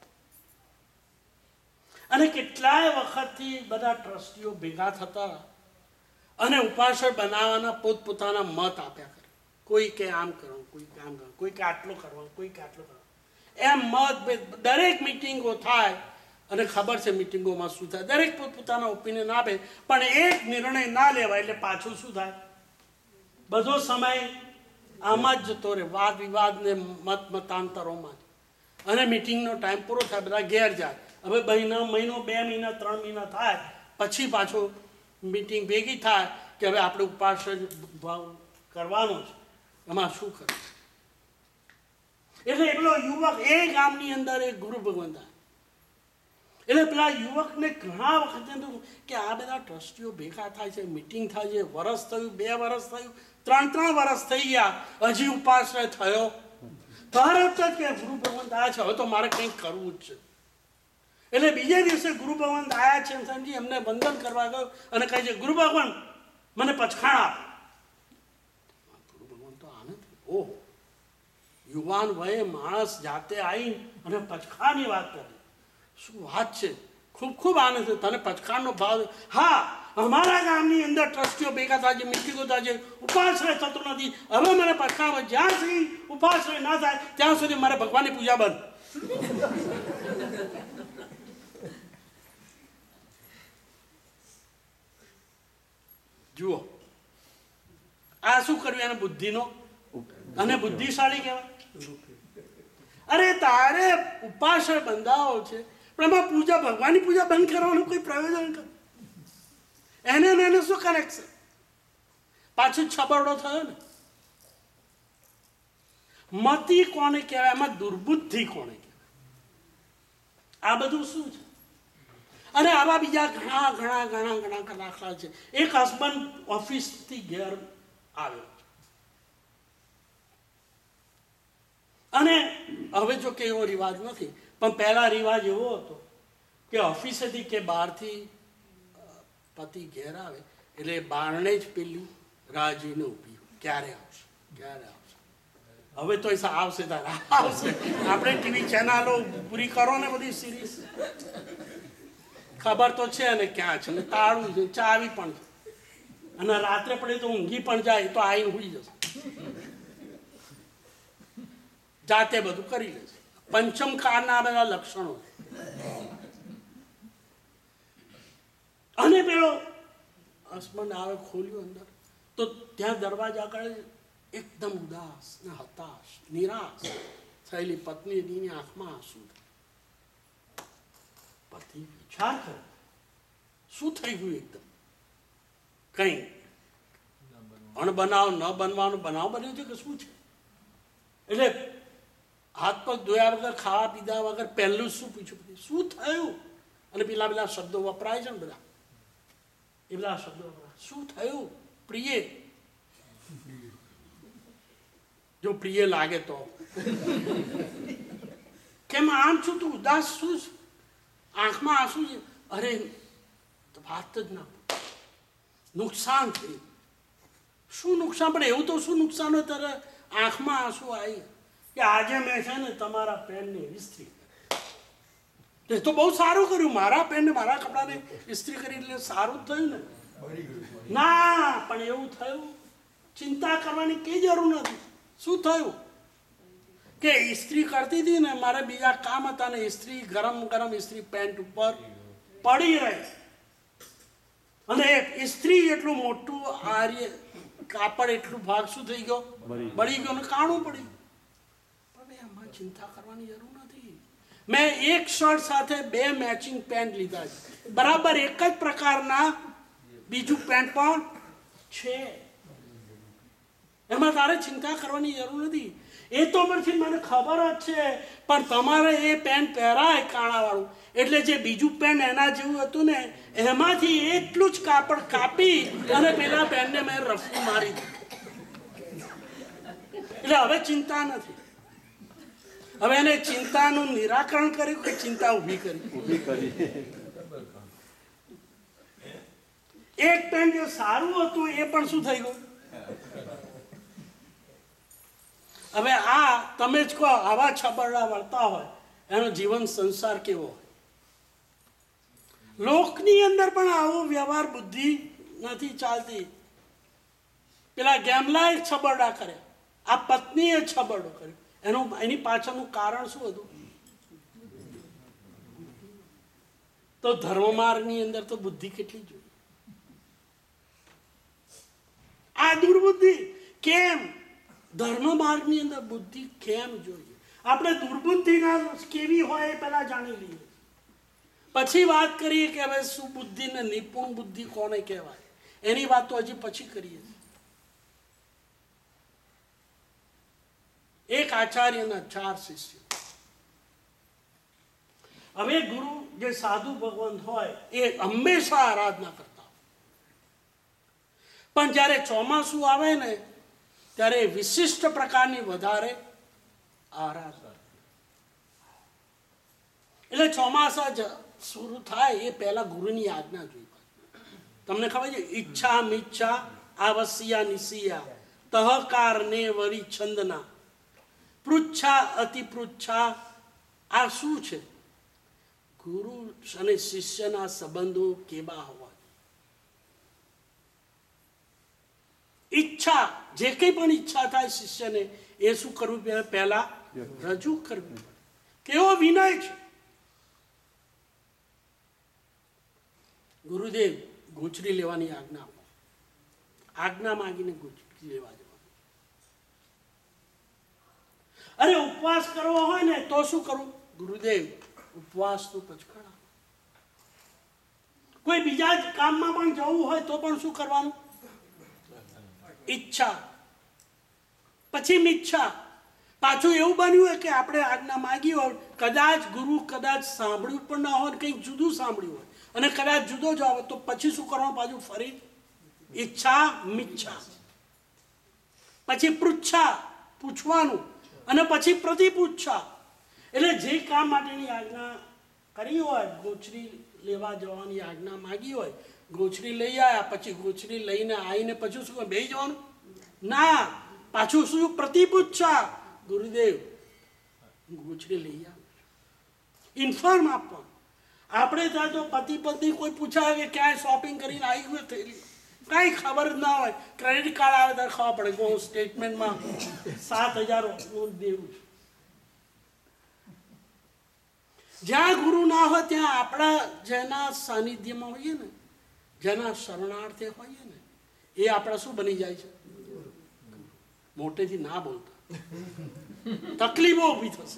અને કેટલાય વખતથી બધા ટ્રસ્ટીઓ ભેગા થતા અને ઉપાશ્રય બનાવવાના પોતપોતાના મત આપ્યા કરે. કોઈ કે આમ કરો, કોઈ કે આમ કરો, કોઈ કે આટલો કરવાનો, કોઈ કે આટલો કરવાનો, એમ મતભેદ. દરેક મિટિંગો થાય અને ખબર છે મિટિંગોમાં શું થાય, દરેક પોતપોતાના ઓપિનિયન આપે પણ એક નિર્ણય ના લેવાય. એટલે પાછું શું થાય, બધો સમય આમાં જ જતો રહે, વાદ વિવાદ ને મતાંતરોમાં. અને મિટિંગનો ટાઈમ પૂરો થાય, બધા ઘેર જાય. હવે મહિનો, 2 મહિના, 3 મહિના થાય પછી પાછું મિટિંગ ભેગી થાય કે હવે આપણે ઉપાશ્રય કરવાનો છે, એમાં શું કરવું. એટલે એટલો યુવક એ ગામની અંદર એક ગુરુ ભગવંત. એટલે પેલા યુવકને ઘણા વખતે કે આ બધા ટ્રસ્ટીઓ ભેગા થાય છે, મિટિંગ થાય છે, વરસ થયું, 2 વર્ષ થયું, 3 વર્ષ થઈ ગયા, હજી ઉપાશ્રય થયો. તરત જ કે ગુરુ ભગવંત આવ્યા છે, હવે તો મારે કંઈક કરવું જ છે. એટલે બીજે દિવસે ગુરુ ભગવંત આવ્યા છે એમ સમજી એમને વંદન કરવા ગયો અને કહે છે, ગુરુ ભગવાન મને પચખાણ આપ. ગુરુ ભગવાન તો આનંદ, ઓહ, યુવાન વયે માણસ જાતે આવી અને પચખાણની વાત કરે, શું વાત છે, ખૂબ ખૂબ આનંદ છે. તને પચખાણનો ભાવ? હા, અમારા ગામની અંદર ટ્રસ્ટીઓ ભેગા થાય છે, મિટિંગો થાય છે, ઉપાશ્રય થતો નથી. હવે મને પચખાણ, જ્યાં સુધી ઉપાશ્રય ના થાય ત્યાં સુધી મારે ભગવાનની પૂજા બંધ. જુઓ આ શું કર્યું એને બુદ્ધિનો, અને બુદ્ધિશાળી કહેવાય. અરે તારે ઉપાશ્રય બંધાવો છે પણ એમાં પૂજા, ભગવાનની પૂજા બંધ કરવાનું કોઈ પ્રયોજન કર. એને શું કનેક્શન? પાછું છબરડો થયો ને. મતિ કોને કહેવાય, એમાં દુર્બુદ્ધિ કોને કહેવાય? આ બધું શું છે? અને આવા બીજા ઘણા દાખલા છે. એક હસબન્ડ ઓફિસથી ઘેર આવ્યો, અને હવે જો કે એવો રિવાજ નથી, પણ પહેલા રિવાજ એવો હતો કે ઓફિસેથી કે બહારથી પતિ ઘેર આવે એટલે બારણે જ પેલી રાહ જોઈને ઊભી હોય, ક્યારે આવશે ક્યારે આવશે. હવે તો આવશે તારે આવશે. આપણે ટીવી ચેનલો પૂરી કરો ને બધી સિરીઝ, ખબર તો છે ને ક્યાં છે, તાળું છે, ચાવી પણ છે, અને રાત્રે પડે તો ઊંઘી પણ જાય તો આવીને ઊંઘી જશે, જાતે બધું કરી લેશે. પંચમ કાળના બધા લક્ષણો. અને પેલો હસબન્ડ આવે, ખોલ્યું અંદર તો ત્યાં દરવાજા આગળ એકદમ ઉદાસ ને હતાશ નિરાશ થયેલી પત્નીની આંખમાં આંસુ. પતિ વિચાર કરે શું થઈ ગયું, એકદમ કઈ અણબનાવ ન બનવાનો બનાવ બન્યો છે કે શું છે. એટલે હાથ પગ ધોયા વગર, ખાવા પીધા વગર પહેલું શું પૂછ્યું, શું થયું. અને પેલા શબ્દો વપરાય છે ને બધા, એ બધા શબ્દો વપરાય. શું થયું પ્રિય, જો પ્રિય લાગે તો કેમ આમ છું તું ઉદાસ, શું આંખમાં આંસુ છે. અરે વાત જ ના, નુકસાન થયું. શું નુકસાન પડે, એવું તો શું નુકસાન હોય તારે આંખમાં આંસુ આવી કે આજે મેં છે ને તમારા પેનની ઇસ્ત્રી કરી. તો બહુ સારું કર્યું, મારા પેનને મારા કપડાને ઇસ્ત્રી કરી એટલે સારું જ થયું ને. ના, પણ એવું થયું, ચિંતા કરવાની કઈ જરૂર નથી. શું થયું કે ઇસ્ત્રી કરતી હતી ને, મારે બીજા કામ હતા ને, ઇસ્ત્રી ગરમ ગરમ ઇસ્ત્રી પેન્ટ ઉપર પડી રહી, અને ઇસ્ત્રી એટલું મોટું આર્ય કાપડ એટલું ભાગ શું થઈ ગયો, બળી ગયો ને કાણું પડ્યું. પણ આમાં ચિંતા કરવાની જરૂર નથી. મેં એક શર્ટ સાથે 2 મેચિંગ પેન્ટ લીધા છે, બરાબર એક જ પ્રકારના બીજું પેન્ટ પણ છે, એમાં તારે ચિંતા કરવાની જરૂર નથી. એ તો પછી મને ખબર જ છે, પણ તમારે એ પેન્ટ પહેરાય કાણાવાળું એટલે જે બીજું પેન્ટ એના જેવું હતું ને, એમાંથી એટલું જ કાપડ કાપી અને પેલા પેન્ટને મેં રફુ મારી દીધું. એટલે હવે ચિંતા નથી. હવે એને ચિંતાનું નિરાકરણ કર્યું કે ચિંતા ઊભી કરી. એક પેન્ટ જે સારું હતું એ પણ શું થઈ ગયું. હવે આ તમે જ કહો, આવા છબરડા વળતા હોય એનો જીવન સંસાર કેવો હોય. લોકની અંદર પણ આવો વ્યવહાર બુદ્ધિ નથી ચાલતી. પેલા ગેમલાએ છબરડા કર્યા, આ પત્નીએ છબરડો કર્યો. એની પાછળનું કારણ શું હતું? તો ધર્મમાર્ગની અંદર તો બુદ્ધિ કેટલી જોઈએ. આ દુર્બુદ્ધિ કેમ? ધર્મ માર્ગની અંદર બુદ્ધિ કેમ જોઈએ? આપણે દુર્બુદ્ધિ કેવી હોય એ પહેલા જાણી લઈએ, પછી વાત કરીએ કે હવે સુબુદ્ધિ ને નિપુણ બુદ્ધિ કોને કહેવાય, એની વાત તો હજી પછી કરીએ. એક આચાર્યના 4 શિષ્ય. હવે ગુરુ જે સાધુ ભગવાન હોય એ હંમેશા આરાધના કરતા હોય, પણ જ્યારે ચોમાસું આવે ને ત્યારે વિશિષ્ટ પ્રકારની વધારે આરાધના. એટલે ચોમાસા શરૂ થાય એ પહેલા ગુરુની આજ્ઞા જોઈ. તમને ખબર છે, ઈચ્છા મિચ્છા આવસ્યા નિશિયા તહકાર ને વરી છંદના પૃચ્છા અતિ પૃચ્છા. આ શું છે? ગુરુ અને શિષ્યના સંબંધો કેવા હોવા. ઈચ્છા, જે કંઈ પણ ઈચ્છા થાય શિષ્યને, એ શું કરવું પહેલા રજૂ કરવું. કેવો વિનય છે. ગુરુદેવ ગોચરી લેવાની આજ્ઞા આપો, આજ્ઞા માંગીને ગોચરી લેવા જવાનું. અરે ઉપવાસ કરવો હોય ને તો શું કરવું? ગુરુદેવ ઉપવાસ તો પચકડા. કોઈ બીજા જ કામમાં પણ જવું હોય તો પણ શું કરવાનું? ઈચ્છા, પછી મિચ્છા. પાછું એવું બન્યું હોય કે આપણે આજ્ઞા માંગી હોય, કદાચ ગુરુ કદાચ સાંભળ્યું પણ ના હોય, કંઈક જુદું સાંભળ્યું હોય અને કદાચ જુદો જ આવે તો પછી શું કરવાનું? પાછું ફરી ઈચ્છા મિચ્છા. પછી પૃચ્છા, પૂછવાનું. અને પછી પ્રતિપુચ્છા, એટલે જે કામ માટેની આજ્ઞા કરી હોય, ગોચરી લેવા જવાની આજ્ઞા માગી હોય, ગોચરી લઈ આવ્યા, પછી ગોચરી લઈને આવીને પછી શું બેસી જવાનું? ના, પાછું શું? પ્રતિપુચ્છા, ગુરુદેવ ગોચરી લઈ આવે, ઇન્ફોર્મ આપવાનું. આપણે ત્યાં તો પતિ પત્ની કોઈ પૂછાવે કે ક્યાંય શોપિંગ કરીને આવી ગયું થયેલી, કાંઈ ખબર જ ના હોય. ક્રેડિટ કાર્ડ આવે ત્યારે ખબર પડે કે હું સ્ટેટમેન્ટમાં 7,000 દેવું છું. જ્યાં ગુરુ ના હોય ત્યાં આપણા જેના સાનિધ્યમાં હોઈએ ને, જેના શરણાર્થે હોઈએ ને, એ આપણા શું બની જાય છે? મોટેથી ના બોલતા, તકલીફો ઊભી થશે.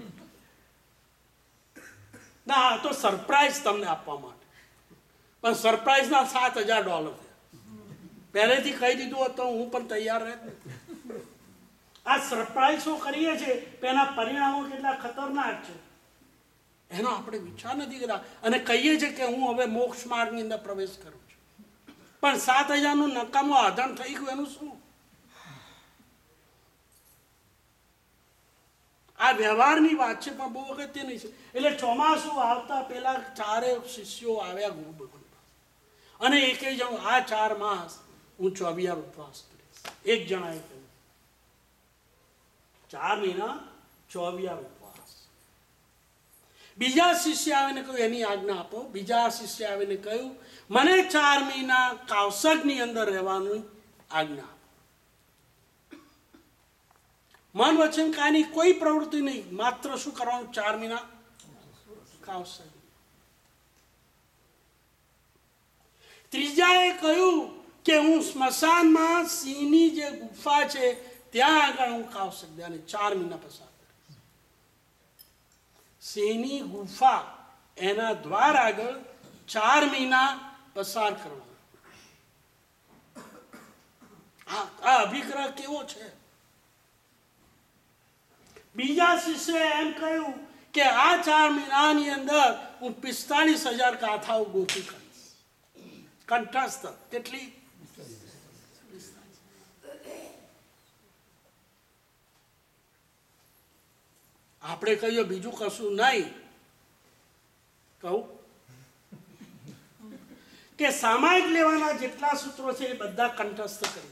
ના, તો સરપ્રાઈઝ તમને આપવા માટે, પણ સરપ્રાઈઝના $7,000 થયા. પહેલેથી કહી દીધું હોત તો હું પણ તૈયાર રહેત. આ સરપ્રાઈઝો કરીએ છીએ, એના પરિણામો કેટલા ખતરનાક છે એનો આપણે વિચાર નથી કરતા, અને કહીએ છીએ કે હું હવે મોક્ષ માર્ગની અંદર પ્રવેશ કરું છું, પણ 7,000નું નકામું આધાન થઈ ગયું એનું શું? આ વ્યવહારની વાત છે, પણ બહુ અગત્યની છે. એટલે ચોમાસું આવતા પહેલા 4 શિષ્યો આવ્યા ગુરુ ભગવાન, અને એકે જણ આ 4 માસ હું 24 ઉપવાસ કરીશ. એક જણાએ કહ્યું 4 મહિના 24 ઉપવાસ. બીજા શિષ્ય આવીને કહ્યું એની આજ્ઞા આપો. બીજા શિષ્ય આવીને કહ્યું મને 4 મહિના કાવસગની અંદર રહેવાની આજ્ઞા આપો. મન વચન કાયની કોઈ પ્રવૃત્તિ નહીં, માત્ર શું કરવાનું? 4 મહિના કાવસગ. ત્રીજાએ કહ્યું કે હું સ્મશાનમાં સિંહની જે ગુફા છે ત્યાં આગળ હું કાવસગ અને 4 મહિના પસાર કરીશ. સિંહની ગુફા એના દ્વાર આગળ 4 મહિના પસાર કરવાના. આ અભિગ્રહ કેવો છે? બીજા શિષ્યએ એમ કહ્યું કે આ 4 મહિનાની અંદર હું 45,000 ગાથાઓ ગોતી કરીશ, કંઠસ્થ. કેટલી? આપણે કહીએ બીજું કશું નહીં, કહું કે સામાયિક લેવાના જેટલા સૂત્રો છે એ બધા કંઠસ્થ કરી,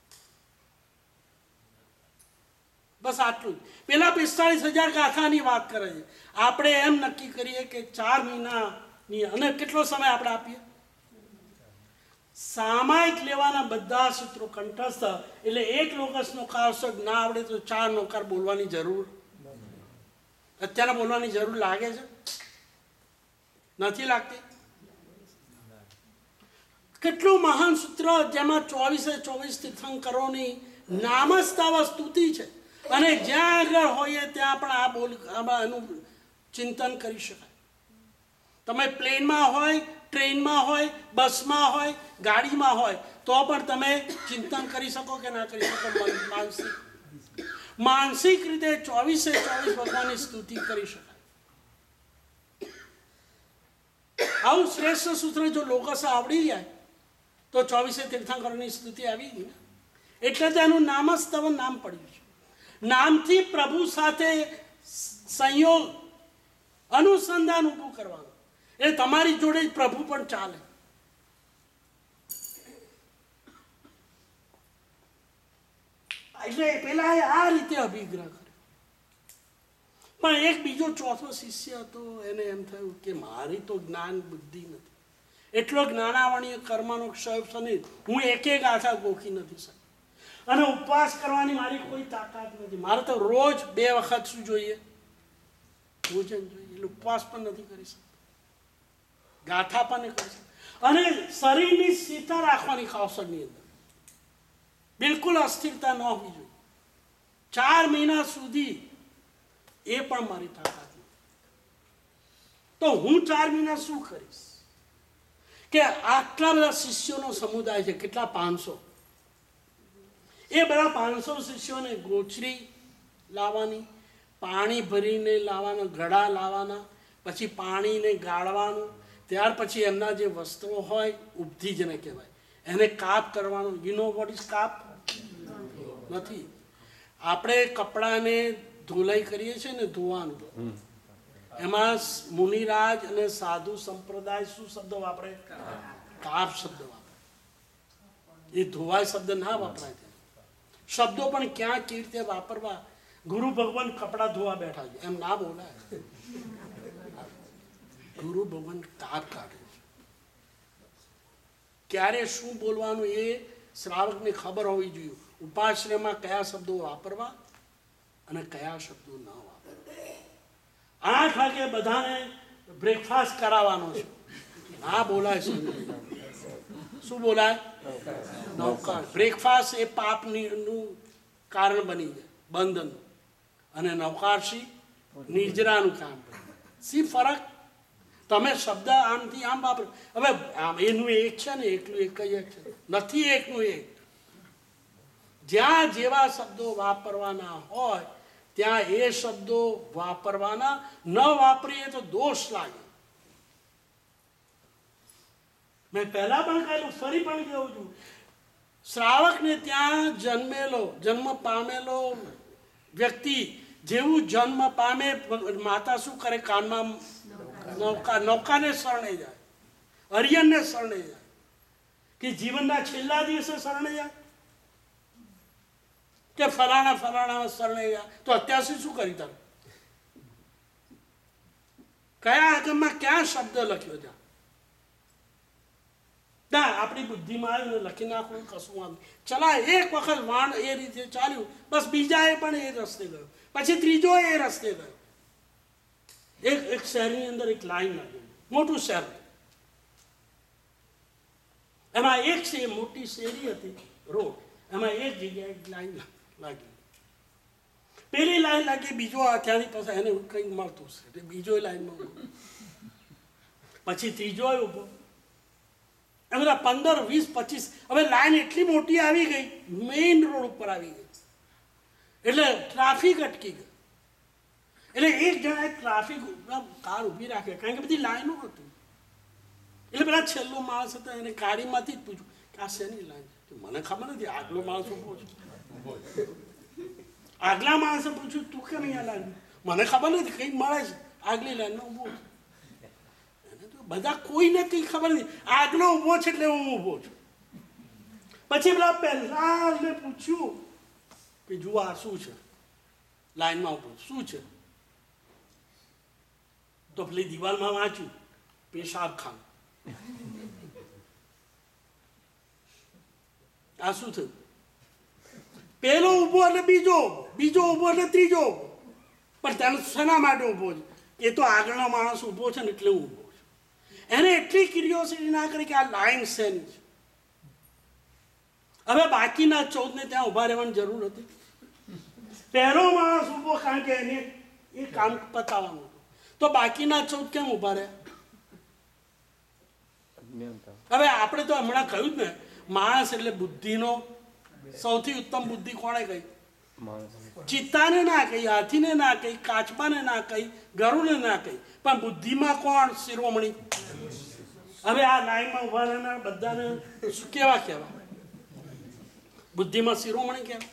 બસ આટલું જ. પેલા 45,000 ગાથાની વાત કરે છે, આપણે એમ નક્કી કરીએ કે 4 મહિનાની, અને કેટલો સમય આપણે આપીએ? સામાયિક લેવાના બધા સૂત્રો કંઠસ્થ. એટલે એક લોકસનો કાવસગ ના આવડે તો 4 નોકાર બોલવાની જરૂર, અત્યારે બોલવાની જરૂર લાગે છે? નથી લાગતી? કેટલું મહાન સૂત્ર, જેમાં 24 તીર્થંકરોની નામસ્તાવ સ્તુતિ છે, અને જ્યાં આગળ હોઈએ ત્યાં પણ એનું ચિંતન કરી શકાય. તમે પ્લેનમાં હોય, ટ્રેનમાં હોય, બસમાં હોય, ગાડીમાં હોય, તો પણ તમે ચિંતન કરી શકો કે ના કરી શકો? માનસિક રીતે 24 ભગવાનની સ્તુતિ કરી શકાય. આવું શ્રેષ્ઠ સૂત્ર જો લોકસ આવડી જાય તો 24 તીર્થંકરોની સ્તુતિ આવી ગઈ ને, એટલે તેનું નામસ્તવન નામ પડ્યું છે. નામથી પ્રભુ સાથે સંયોગ, અનુસંધાન ઊભું કરવાનું. એ તમારી જોડે પ્રભુ પણ ચાલે. એટલે પેલા આ રીતે અભિગ્રહ કર્યો. પણ એક બીજો ચોથો શિષ્ય હતો, એને એમ થયું કે મારી તો જ્ઞાન બુદ્ધિ નથી, એટલો જ્ઞાનાવણીય કર્મનો ક્ષય નહીં, હું એક ગાથા ગોખી નથી શકતો, અને ઉપવાસ કરવાની મારી કોઈ તાકાત નથી. મારે તો રોજ 2 વખત શું જોઈએ? ભોજન જોઈએ. એટલે ઉપવાસ પણ નથી કરી શકતો, ગાથા પણ નહીં કરી શકતો. અને શરીરની સ્થિરતા રાખવાની કાવસગની અંદર, બિલકુલ અસ્થિરતા ન હોવી જોઈએ. 4 મહિના સુધી એ પણ મારી તાકાત નથી. તો હું 4 મહિના શું કરીશ? કે આટલા બધા શિષ્યોનો સમુદાય છે, કેટલા? 500. એ બધા 500 શિષ્યોને ગોચરી લાવવાની, પાણી ભરીને લાવવાના, ઘડા લાવવાના, પછી પાણીને ગાળવાનું, ત્યાર પછી એમના જે વસ્ત્રો હોય, ઉપધી જેને કહેવાય, એને કાપ કરવાનો. યુ નો વોટ ઇઝ કાપ? નથી. આપણે કપડાને ધોલાઈ કરીએ છીએ ને, ધોવાનું, એમાં મુનિરાજ અને સાધુ સંપ્રદાય શું શબ્દ વાપરે? કાપ શબ્દ વાપરે. એ ધોવાય શબ્દ ના વપરાય છે. શબ્દો પણ ક્યાં કેવી રીતે વાપરવા. ગુરુ ભગવાન કપડા ધોવા બેઠા છે એમ ના બોલાય. ગુરુ ભગવાન કાપ કાઢે છે. ક્યારે શું બોલવાનું એ શ્રાવકને ખબર હોવી જોઈએ. ઉપાશ્રયમાં કયા શબ્દો વાપરવા અને કયા શબ્દો ન વાપરવા. 8 વાગે બધાને બ્રેકફાસ્ટ કરાવવાનો છે, ના બોલાય. શું બોલાય? નૌકાર. બ્રેકફાસ્ટ એ પાપનું કારણ બની જાય, બંધન. અને નૌકારશી નિર્જરાનું કામ. સી ફરક? તમે શબ્દ આમથી આમ વાપરો. હવે આમ એનું એક છે ને, એકલું એક જ એક છે, નથી એકનું એક. જ્યાં જેવા શબ્દો વાપરવાના હોય ત્યાં એ શબ્દો વાપરવાના. ન વાપરીએ તો દોષ લાગે. મેં પહેલા પણ કહેલું, ફરી પણ કહું છું, શ્રાવકને ત્યાં જન્મ પામેલો વ્યક્તિ જેવું જન્મ પામે, માતા શું કરે? કાનમાં નૌકાને શરણે જાય, અરિયનને શરણે જાય, કે જીવનના છેલ્લા દિવસે શરણે જાય, કે ફલાણા શરણે જાય. તો અત્યાર સુધી શું કરી તારું? કયા આગમમાં ક્યાં શબ્દ લખ્યો છે? ના, આપણી બુદ્ધિમાં આવ્યું ને લખી નાખવું, કશું વાંધો. ચલા, એક વખત વાણ એ રીતે ચાલ્યું, બસ બીજા એ પણ એ રસ્તે ગયો, પછી ત્રીજો એ રસ્તે ગયો. એક શહેરની અંદર એક લાઈન લાગી, મોટું શહેર, એમાં એક મોટી શેરી હતી, રોડ, એમાં એક જગ્યાએ એક લાઈન લાગી. પેલી લાઈન લાગી, બીજો ત્યાંની પાસે એને કંઈક મળતું છે, બીજો લાઈનમાં, પછી ત્રીજો ઉભો. એ બધા 15, 20, 25. હવે લાઈન એટલી મોટી આવી ગઈ, મેઇન રોડ ઉપર આવી ગઈ, એટલે ટ્રાફિક અટકી ગઈ. એટલે એક જણાએ ટ્રાફિક કાર ઊભી રાખી, કારણ કે બધી લાઈનો હતી. એટલે પેલા છેલ્લો માણસ હતો, એને ગાડીમાંથી જ પૂછ્યું કે આ શેની લાઈન છે? મને ખબર નથી. આગલો માણસ ઉભો છે. આગલા માણસે પૂછ્યું તું કેમ અહીંયા લાઈન? મને ખબર નથી, કંઈક મળે છે, આગલી લાઈનમાં ઊભો છે. બધા કોઈને કંઈ ખબર નથી, આગલો ઊભો છે એટલે હું ઊભો છું. પછી પેલા પહેલાને પૂછ્યું કે જુઓ આ શું છે? લાઈનમાં ઊભો શું છે? તો પેલી દિવાલમાં વાંચ્યું પેશાબ ખાન. આ શું થયું? પેલો ઊભો એટલે બીજો ઊભો એટલે ત્રીજો ઊભો. પણ તેને શેના માટે ઊભો છે? એ તો આગળનો માણસ ઊભો છે ને એટલે ઊભો. એને એટલી ક્યુરિયોસિટી ના કરી કે આ લાઈન શેની છે. હવે બાકીના 14 ને ત્યાં ઉભા રહેવાની જરૂર હતી. પહેલો માણસ ઊભો, કારણ કે એને એ કામ પતાવવાનું હતું. તો બાકીના 14 કેમ ઉભા રહ્યા? હવે આપણે તો હમણાં કહ્યું જ ને, માણસ એટલે બુદ્ધિનો સૌથી ઉત્તમ બુદ્ધિ કોણે કહી? ચિત્તાને ના કહી, હાથીને ના કહી, કાચબાને ના કહી, ગરુડને ના કહી, પણ બુદ્ધિમાં કોણ શિરોમણી? હવે આ લાઈનમાં ઉભા રહેનાર બધાને કેવા કહેવા? બુદ્ધિમાં શિરોમણી કહેવાય.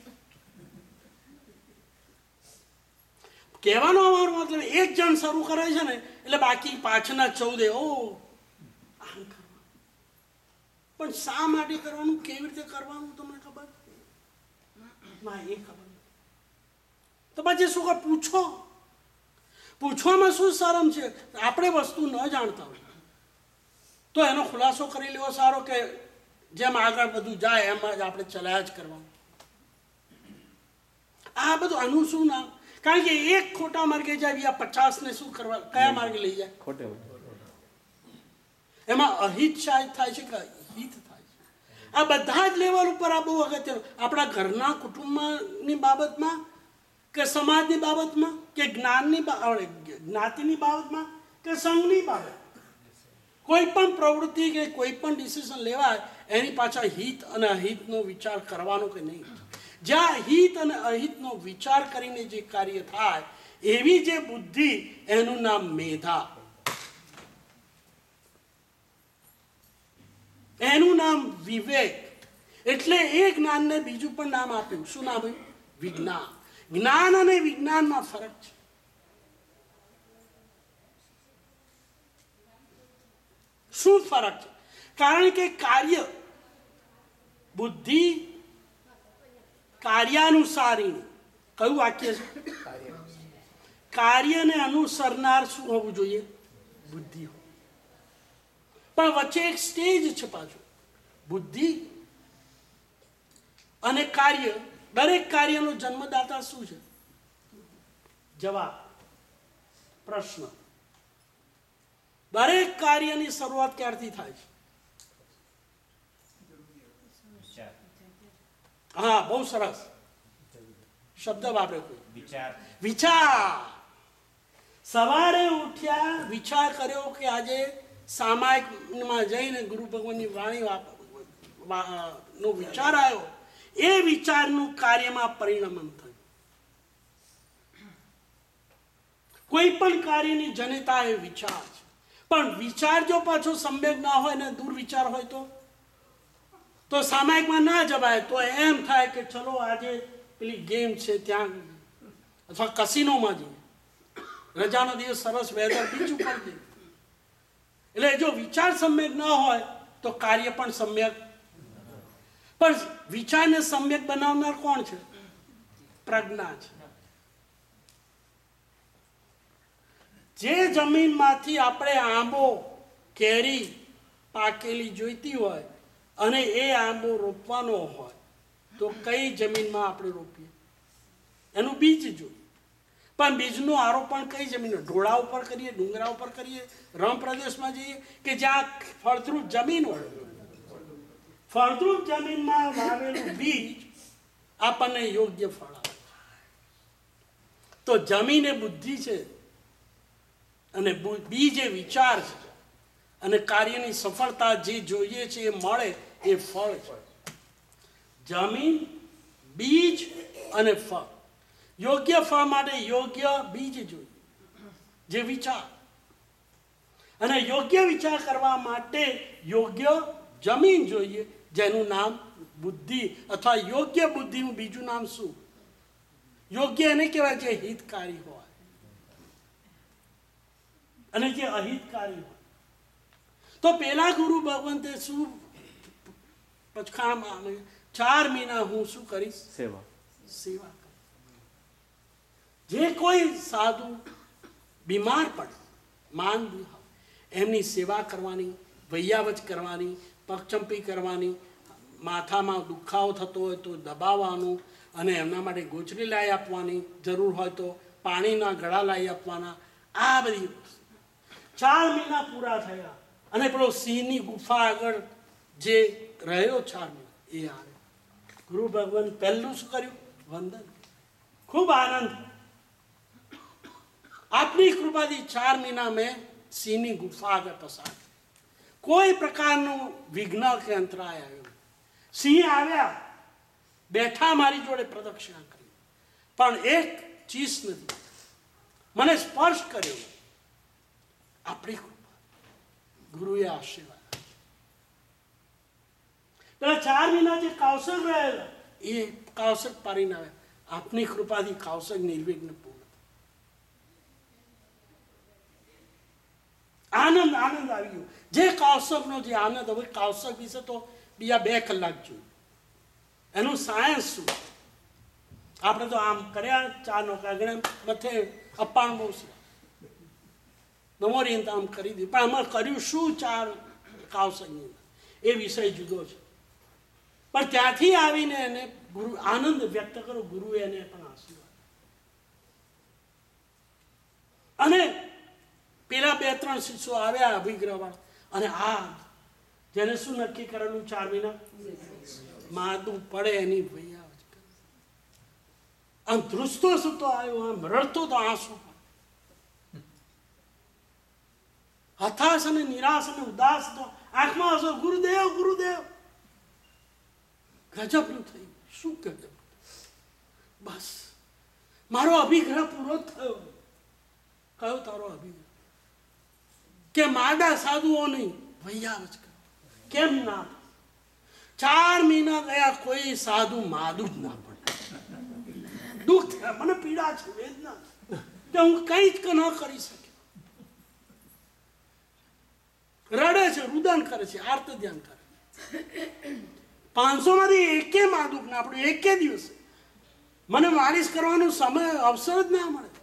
કહેવાનો અમારો મતલબ, એક જણ શરૂ કરે છે ને એટલે બાકી પાછળના 14 આમ કરવા. પણ શા માટે કરવાનું, કેવી રીતે કરવાનું તમને ખબર ના? એ ખબર નથી. તો પછી શું કર? પૂછવામાં શું શરમ છે? આપણે વસ્તુ ન જાણતા હોય તો એનો ખુલાસો કરી લેવો સારો, કે જેમ આગળ બધું જાય એમ જ આપણે ચલાયા જ કરવાનું. આ બધું આનું શું નામ? કારણ કે એક ખોટા માર્ગે જાય, 50 ને શું કરવા? કયા માર્ગે લઈ જાય? ખોટે. એમાં અહિત શાયદ થાય છે કે હિત થાય છે. આ બધા જ લેવલ ઉપર આ બહુ અગત્યનું. આપણા ઘરના કુટુંબની બાબતમાં, કે સમાજની બાબતમાં, કે જ્ઞાતિની બાબતમાં, કે સંઘની બાબત, કોઈ પણ પ્રવૃત્તિ કે કોઈ પણ ડિસિઝન લેવાય એની પાછળ હિત અને અહિતનો વિચાર કરવાનો કે નહીં. જ્યાં હિત અને અહિતનો વિચાર કરીને જે કાર્ય થાય એવી જે બુદ્ધિ, એનું નામ મેધા, એનું નામ વિવેક. એટલે એ જ્ઞાનને બીજું પણ નામ આપ્યું. શું નામ આપ્યું? વિજ્ઞાન. જ્ઞાન અને વિજ્ઞાનમાં ફરક છે. શું ફરક છે? કારણ કે કાર્ય બુદ્ધિ કાર્યાનુસારી, કયું વાક્ય છે? કાર્યને અનુસરનાર શું હોવું જોઈએ? બુદ્ધિ. પણ વચ્ચે એક સ્ટેજ છે પાછું. બુદ્ધિ અને કાર્ય, દરેક કાર્યનો જન્મદાતા શું છે? જવાબ, પ્રશ્ન. દરેક કાર્યની શરૂઆત ક્યારથી થાય છે? હા, બહુ સરસ શબ્દ વાપરે કોઈ. વિચાર. સવારે ઉઠ્યા, વિચાર કર્યો કે આજે સામાયિકમાં જઈને ગુરુ ભગવાનની વાણી નો વિચાર આવ્યો. એ વિચારનું કાર્યમાં પરિણમન થયું. કોઈ પણ કાર્યની જનતા એ વિચાર છે. પણ વિચાર જો પાછો સમ્યક ના હોય ને દુર્વિચાર હોય તો સામાયિકમાં ના જવાય. તો એમ થાય કે ચલો આજે પેલી ગેમ છે ત્યાં, અથવા કસિનોમાં જઈએ, રજાનો દિવસ સરસ વેધર, બીચ ઉપર જઈએ. એટલે જો વિચાર સમ્યક ન હોય તો કાર્ય પણ સમ્યક. પણ વિચારને સમ્યક બનાવનાર કોણ છે? પ્રજ્ઞા છે. જે જમીનમાંથી આપણે આંબો કેરી પાકેલી જોઈતી હોય અને એ આંબો રોપવાનો હોય તો કઈ જમીનમાં આપણે રોપીએ? એનું બીજ જોઈએ. પણ બીજનું આરોપણ કઈ જમીન? ઢોળા ઉપર કરીએ, ડુંગરા ઉપર કરીએ, રણ પ્રદેશમાં જઈએ કે જ્યાં ફળદ્રુપ જમીન હોય. ફળદ્રુપ જમીનમાં વાવેલું બીજ આપણને યોગ્ય ફળ આપે. તો જમીન એ બુદ્ધિ છે અને બીજ એ વિચાર છે, અને કાર્યની સફળતા જે જોઈએ છે એ મળે એ ફળ છે. જમીન, બીજ અને ફળ. યોગ્ય ફળ માટે યોગ્ય બીજ જોઈએ, જે વિચાર. અને યોગ્ય વિચાર કરવા માટે યોગ્ય જમીન જોઈએ, જેનું નામ બુદ્ધિ, અથવા યોગ્ય બુદ્ધિનું બીજું નામ શું? યોગ્ય એને કહેવાય જે હિતકારી હોય અને જે અહિતકારી હોય. તો પેલા ગુરુ ભગવંતે શું પચખાણમાં 4 મહિના હું શું કરીશ? સેવા. જે કોઈ સાધુ બીમાર પડે, માંદું હોય, એમની સેવા કરવાની, વૈયાવચ કરવાની, પગચંપી કરવાની, માથામાં દુખાવો થતો હોય તો દબાવવાનું, અને એમના માટે ગોચરી લાવી આપવાની, જરૂર હોય તો પાણીના ગળા લાવી આપવાના. આ બધી 4 મહિના પૂરા થયા અને પેલો સિંહની ગુફા આગળ જે રહ્યો 4 મહિના એ આવે. ગુરુ ભગવાન પહેલું શું કર્યું? વંદન. ખૂબ આનંદ. આપની કૃપાથી 4 મહિના મેં સિંહની ગુફા આગળ પસાર. કોઈ પ્રકારનું વિઘ્ન કે અંતરાય આવ્યો. સિંહ આવ્યા, બેઠા, મારી જોડે પ્રદક્ષિણા કરી, પણ એક ચીસ નથી, મને સ્પર્શ કર્યો. આપણી કૃપા, ગુરુએ આશીર્વાદ. પેલા 4 મહિના જે કૌશલ રહેલા એ કૌશલ પાડીને આવ્યા. આપની કૃપાથી કૌશલ નિર્વિઘ્ન પૂર્ણ. આનંદ આવી ગયો. જે કૌશકનો જે આનંદ, હવે કૌશક વિશે તો બીજા 2 કલાક જોયું. એનું સાયન્સ શું? આપણે તો આમ કર્યા 4 નોકા ગણે મથે અપાણ બહુ છે, નમોરી આમ કરી દીધું. પણ અમારે કર્યું શું 4 કૌશકની અંદર? એ વિષય જુદો છે. પણ ત્યાંથી આવીને એને ગુરુ આનંદ વ્યક્ત કરો. ગુરુએ એને પણ આશીર્વાદ. અને પેલા 2-3 શિષ્યો આવ્યા અભિગ્રહવાળા, અને આ જેને શું નક્કી કરેલું 4 મહિના? માદું પડે એની ભૈયા. આમ ધ્રુસતો સૂતો આવ્યો, આમ રડતો તો આંસુ, હતાશ અને નિરાશ અને ઉદાસ તો આંખમાં હસો. ગુરુદેવ, ગુરુદેવ. ગજબનું થયું. શું ગજબ? બસ મારો અભિગ્રહ પૂરો થયો. કયો તારો અભિગ્રહ? કે માદા સાધુઓ નહીં, વૈયાવચ કરો. કેમ ના? 4 મહિના ગયા, કોઈ સાધુ માદું જ ના પડે. દુઃખ થાય, મને પીડા છે, વેદના કે હું કંઈ જ ન કરી શક્યો. રડે છે, રુદન કરે છે, આર્ત ધ્યાન કરે. 500 માંથી એકે માં દુઃખ ના પડ્યું, એકે દિવસે મને માલિશ કરવાનો સમય અવસર જ ના મળે.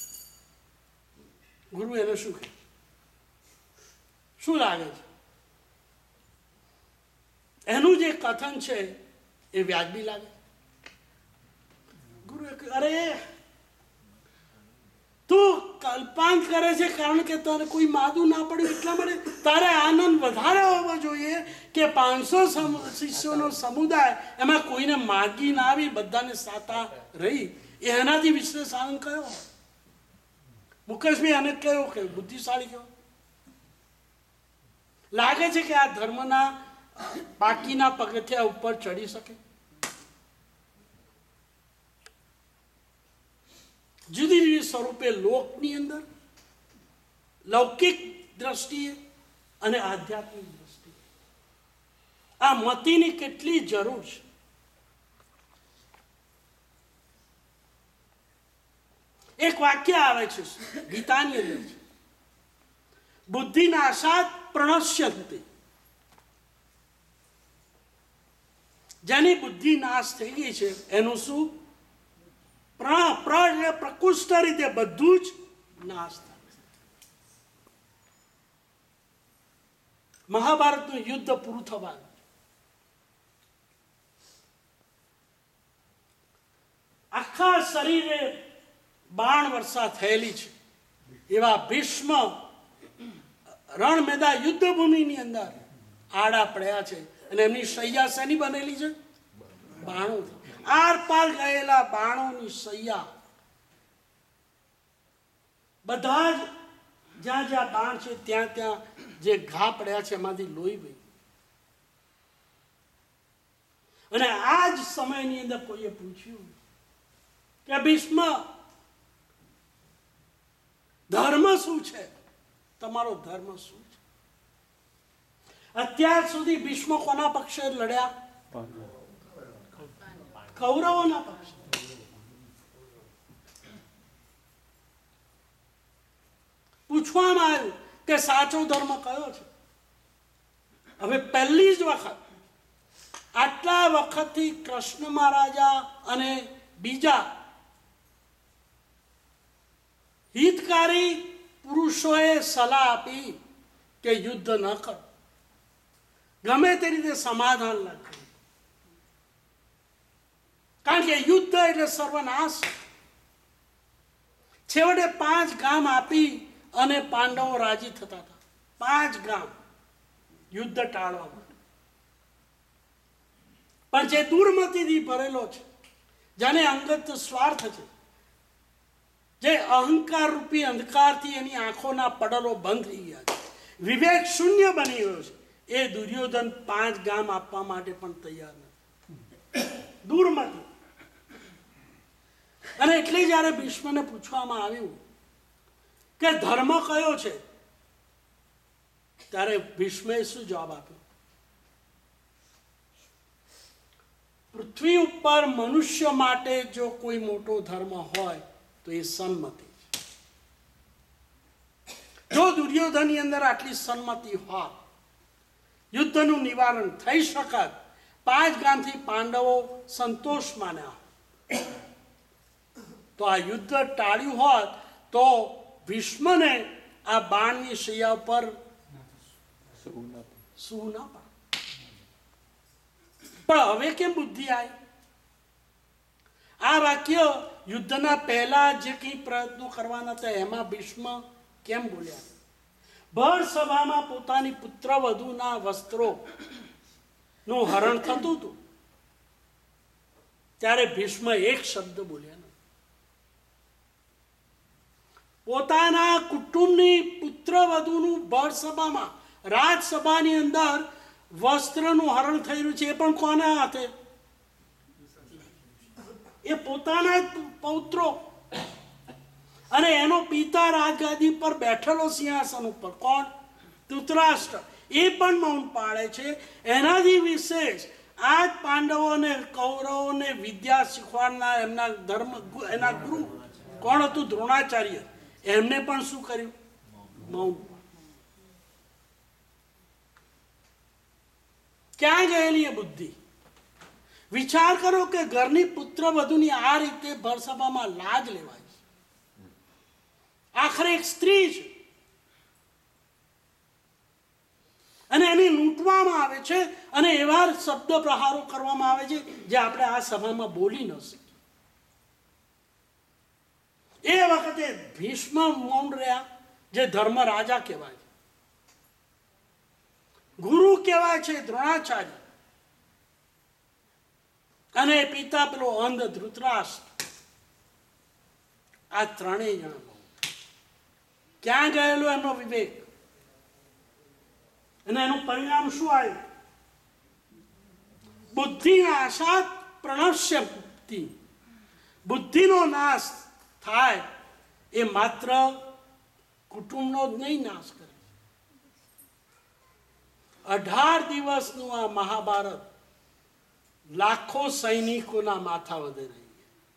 ગુરુ એને શું કહે? શું લાગે છે? એનું જે કથન છે એ વ્યાજબી લાગે? ગુરુ અરે તું કલ્પાંત કરે છે કારણ કે તારે કોઈ માદું ના પડ્યું એટલા માટે તારે આનંદ વધારે હોવો જોઈએ કે 500 શિષ્યોનો સમુદાય એમાં કોઈને માગી ના આવી, બધાને સાતા રહી. એનાથી વિશેષ આનંદ કયો? મુકેશભાઈ આને કયો કે બુદ્ધિશાળી કયો લાગે છે કે આ ધર્મના બાકીના પગથિયા ઉપર ચડી શકે? જુદી જુદી સ્વરૂપે લોકની અંદર, લૌકિક દ્રષ્ટિએ અને આધ્યાત્મિક દ્રષ્ટિએ આ મતિની કેટલી જરૂર છે. એક વાક્ય આવે છે ગીતાની અંદર છે, બુદ્ધિનાશાત પ્રણશ્યન્તિ. જેની બુદ્ધિ નાશ થઈ ગઈ છે એનું શું? પ્રકુષ્ઠ રીતે બધું જ નાશ થાય. મહાભારતનું યુદ્ધ પૂરું થવાનું, આખા શરીરે બાણ વર્ષા થયેલી છે એવા ભીષ્મ રણ મેદાન યુદ્ધ ભૂમિની અંદર આડા પડ્યા છે અને એમની શૈયા શેની બનેલી છે? બાણો. આર પાર ગયેલા બાણોની સૈયા, બધા જ જ્યાં જ્યાં બાણ છે ત્યાં ત્યાં જે ઘા પડ્યા છે એમાંથી લોહી વહી. અને આ જ સમયની અંદર કોઈએ પૂછ્યું કે ભીષ્મ ધર્મ શું છે? તમારો ધર્મ શું છે? અત્યાર સુધી ભીષ્મ કોના પક્ષે લડ્યા? કૌરવોના પક્ષે. પૂછવામાં આવ્યું કે સાચો ધર્મ કયો છે? હવે પહેલી જ વખત આટલા વખતથી કૃષ્ણ મહારાજા અને બીજા હિતકારી પુરુષોએ સલાહ આપી કે યુદ્ધ ન કરો, ગમે તે રીતે સમાધાન ન કરો, કારણ કે યુદ્ધ એટલે સર્વનાશ. છેવટે 5 ગામ આપી અને પાંડવો રાજી થતા હતા. 5 ગામ યુદ્ધ ટાળવા માટે. પણ જે દુર્મતિથી ભરેલો છે, જેને અંગત સ્વાર્થ છે, જે અહંકાર રૂપી અંધકારથી એની આંખોના પડલો બંધ થઈ ગયા છે, વિવેક શૂન્ય બની ગયો છે, એ દુર્યોધન 5 ગામ આપવા માટે પણ તૈયાર નથી. દુર્મતિ. અને એટલે જયારે ભીષ્મને પૂછવામાં આવ્યું કે ધર્મ કયો છે, ત્યારે ભીષ્મે શું જવાબ આપ્યો? પૃથ્વી ઉપર મનુષ્ય માટે જો કોઈ મોટો ધર્મ હોય તો એ સન્મતિ છે. જો દુર્યોધનની અંદર આટલી સન્મતિ હોય, યુદ્ધનું નિવારણ થઈ શકત, 5 ગામથી પાંડવો સંતોષ માન્યા, તો આ યુદ્ધ ટાળ્યું હોત તો ભીષ્મને આ બાણની શૈયા ઉપર શું ના પાડે. પણ હવે કેમ બુદ્ધિ આવી? આ વાક્ય યુદ્ધના પહેલા જે કઈ પ્રયત્નો કરવાના હતા એમાં ભીષ્મ કેમ બોલ્યા? ભર સભામાં પોતાની પુત્ર વધુના વસ્ત્રો નું હરણ થતું હતું ત્યારે ભીષ્મ એક શબ્દ બોલ્યા. પોતાના કુટુંબની પુત્ર વધુનું ભર સભામાં, રાજસભાની અંદર વસ્ત્રનું હરણ થઈ રહ્યું છે, એ પણ કોના હાથે? એ પોતાના જ પૌત્રો. અને એનો પિતા રાજગાદી પર બેઠેલો સિંહાસન ઉપર, કોણ? ધૃતરાષ્ટ્ર. એ પણ મૌન પાળે છે. એનાથી વિશેષ આ જ પાંડવોને કૌરવોને વિદ્યા શીખવાડનાર એમના ધર્મ એના ગુરુ કોણ હતું? દ્રોણાચાર્ય. એમને પણ શું કર્યું? મૌન. ક્યાં ગયેલી એ બુદ્ધિ? વિચાર કરો કે ઘરની પુત્ર વધુની આ રીતે ભરસભામાં લાજ લેવાય છે. આખરે એક સ્ત્રી છે અને એને લૂંટવામાં આવે છે અને એવા શબ્દ પ્રહારો કરવામાં આવે છે જે આપણે આ સભામાં બોલી ન શકીએ. એ વખતે ભીષ્મ મૌન રહ્યા, જે ધર્મ રાજા કહેવાય છે. ગુરુ કહેવાય છે દ્રોણાચાર્ય, અને પિતા પેલો અંધ ધૃતરાષ્ટ્ર. આ ત્રણેય જણા મૌન. ક્યાં ગયેલો એમનો વિવેક? અને એનું પરિણામ શું આવ્યું? બુદ્ધિ નાશાત પ્રણશ્ય બુદ્ધિ. બુદ્ધિનો નાશ થાય એ માત્ર કુટુંબનો જ નહીં નાશ કરે. 18 દિવસનું આ મહાભારત લાખો સૈનિકોના માથા વધે રહી.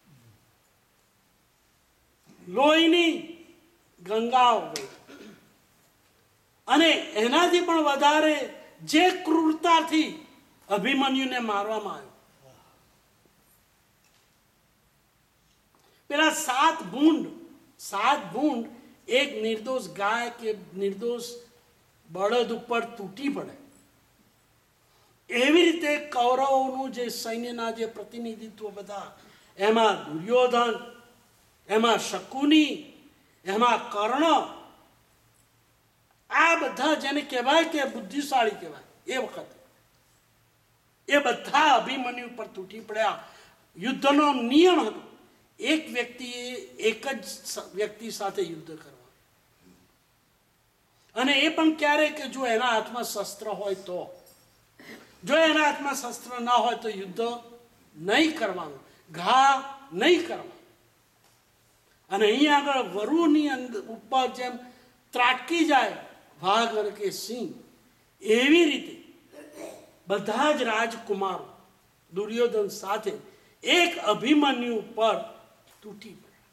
લોહીની ગંગાઓ ગઈ. અને એનાથી પણ વધારે જે ક્રૂરતાથી અભિમન્યુને મારવામાં આવ્યો. પેલા 7 ભૂંડ એક નિર્દોષ ગાય કે નિર્દોષ બળદ ઉપર તૂટી પડે, એવી રીતે કૌરવોનું જે સૈન્યના જે પ્રતિનિધિત્વ બધા, એમાં દુર્યોધન, એમાં શકુની, એમાં કર્ણ, આ બધા જેને કહેવાય કે બુદ્ધિશાળી કહેવાય એ વખતે, એ બધા અભિમન્યુ પર તૂટી પડ્યા. યુદ્ધનો નિયમ હતો, એક વ્યક્તિએ એક જ વ્યક્તિ સાથે યુદ્ધ કરવા, અને એ પણ ક્યારે કે જો એના હાથમાં શસ્ત્ર હોય તો. જો એના હાથમાં શસ્ત્ર ના હોય તો યુદ્ધ નહીં કરવાનું, ઘા નહીં કરવાનું. અને અહીંયા આગળ વરુની અંદર ઉપર જેમ ત્રાટકી જાય વાઘ કે સિંહ, એવી રીતે બધા જ રાજકુમારો દુર્યોધન સાથે એક અભિમન્યુ પર તૂટી પડ્યા.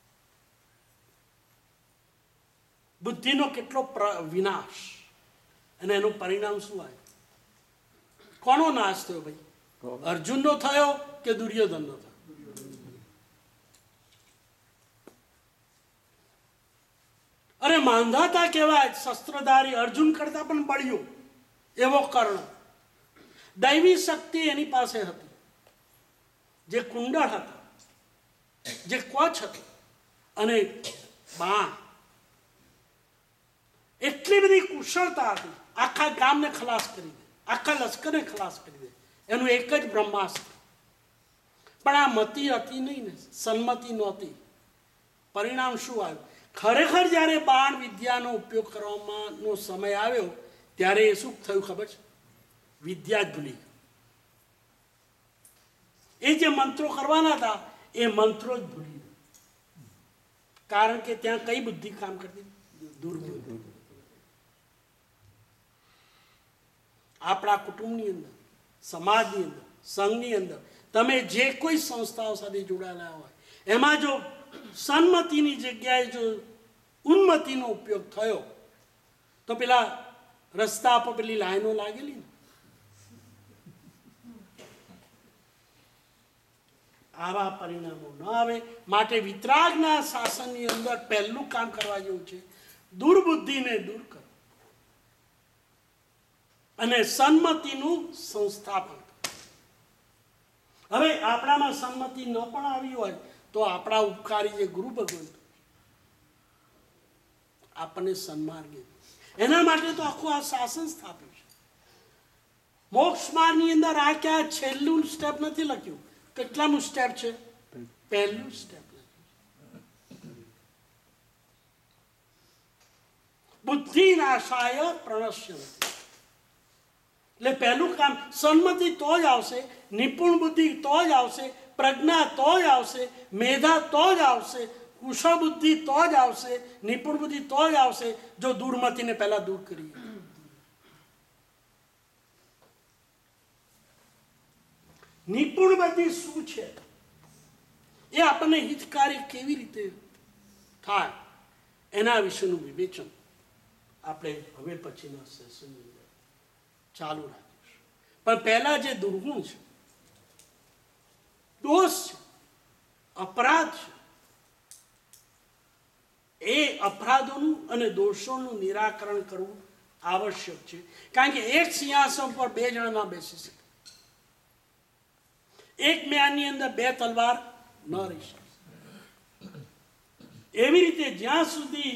બુદ્ધિનો કેટલો વિનાશ, અને એનું પરિણામ શું આવ્યું? કોનો નાશ થયો ભાઈ? અર્જુનનો થયો કે દુર્યોધનનો થયો? અરે માંધાતા કહેવાય શસ્ત્રધારી, અર્જુન કરતા પણ બળ્યો એવો કર્ણ. દૈવી શક્તિ એની પાસે હતી, જે કુંડળ હતા, જે કવચ હતું, અને બાણ. એટલી બધી કુશળતા હતી, આખા ગામને ખલાસ કરી દે, આખા લશ્કરને ખલાસ કરી દે. એનું એક જ બ્રહ્માસ્ત્ર. પણ આ મતિ હતી નહીં ને, સન્મતિ નહોતી. પરિણામ શું આવ્યું? ખરેખર જ્યારે બાણ વિદ્યાનો ઉપયોગ કરવાનો સમય આવ્યો ત્યારે એ શું થયું ખબર છે? વિદ્યા જ ભૂલી ગયું. એ જે મંત્રો કરવાના હતા એ મંત્રો જ ભૂલી ગયું. કારણ કે ત્યાં કઈ બુદ્ધિ કામ કરતી? દુર્બુદ્ધિ. આપણા કુટુંબની અંદર, સમાજની અંદર, સંઘની અંદર, તમે જે કોઈ સંસ્થાઓ સાથે જોડાયેલા હોય, એમાં જો સન્મતિની જગ્યાએ જો ઉન્મતિનો ઉપયોગ થયો તો પેલા રસ્તા પર પેલી લાઈનો લાગેલી ને, આવા પરિણામો ન આવે. માટે વિતરાગના શાસનની અંદર પહેલું કામ કરવા જેવું છે, દુર્બુદ્ધિને દૂર કરો અને સન્મતિનું સંસ્થાપન કરો. હવે આપણામાં સન્મતિ ન પણ આવી હોય તો આપણા ઉપકારી જે ગુરુ ભગવંત આપણને સન્માર્ગે, એના માટે તો આખું આ શાસન સ્થાપ્યું છે. મોક્ષ માર્ગની અંદર આ ક્યાં છેલ્લું સ્ટેપ નથી લખ્યું. કેટલાનું સ્ટેપ છે? પહેલું સ્ટેપ લખ્યું. બુદ્ધિ નાશાય પ્રણશ્યંતિ. એટલે પહેલું કામ સન્મતિ તો જ આવશે, નિપુણ બુદ્ધિ તો જ આવશે, પ્રજ્ઞા તો જ આવશે, મેધા તો જ આવશે, કુશળ બુદ્ધિ તો જ આવશે, નિપુણ બુદ્ધિ તો જ આવશે જો દુર્મતિને પહેલા દૂર કરીએ. નિપુણ બુદ્ધિ શું છે, એ આપણને હિતકારી કેવી રીતે થાય એના વિશેનું વિવેચન આપણે હવે પછીના સેશનની અંદર ચાલુ રાખીશું. પણ પહેલા જે દુર્ગુણ છે, દોષ છે, અપરાધ છે, એ અપરાધોનું અને દોષોનું નિરાકરણ કરવું આવશ્યક છે. કારણ કે એક સિંહાસન પર બે જણા ના બેસી શકે, એક મ્યાનની અંદર બે તલવાર ન રહી શકે. એવી રીતે જ્યાં સુધી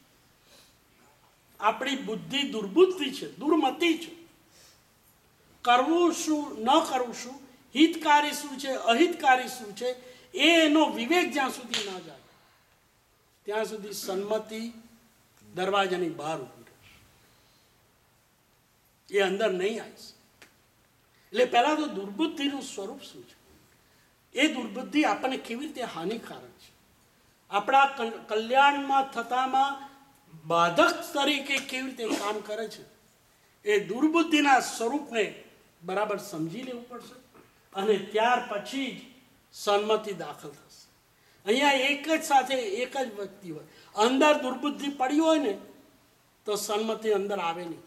આપણી બુદ્ધિ દુર્બુદ્ધિ છે, દુર્મતિ છે, કરવું શું ન કરવું શું, હિતકારી શું છે, અહિતકારી શું છે, એનો વિવેક જ્યાં સુધી ના જાય ત્યાં સુધી સન્મતિ દરવાજાની બહાર ઉભી રહેશે, એ અંદર નહીં આવી શકે. એટલે પહેલા તો દુર્બુદ્ધિનું સ્વરૂપ શું છે, એ દુર્બુદ્ધિ આપણને કેવી રીતે હાનિકારક છે, આપણા કલ્યાણમાં થતામાં બાધક તરીકે કેવી રીતે કામ કરે છે, એ દુર્બુદ્ધિના સ્વરૂપને બરાબર સમજી લેવું પડશે. અને ત્યાર પછી જ સન્મતિ દાખલ થશે. અહીંયા એક જ સાથે એક જ વ્યક્તિ હોય, અંદર દુર્બુદ્ધિ પડી હોય ને તો સન્મતિ અંદર આવે નહીં.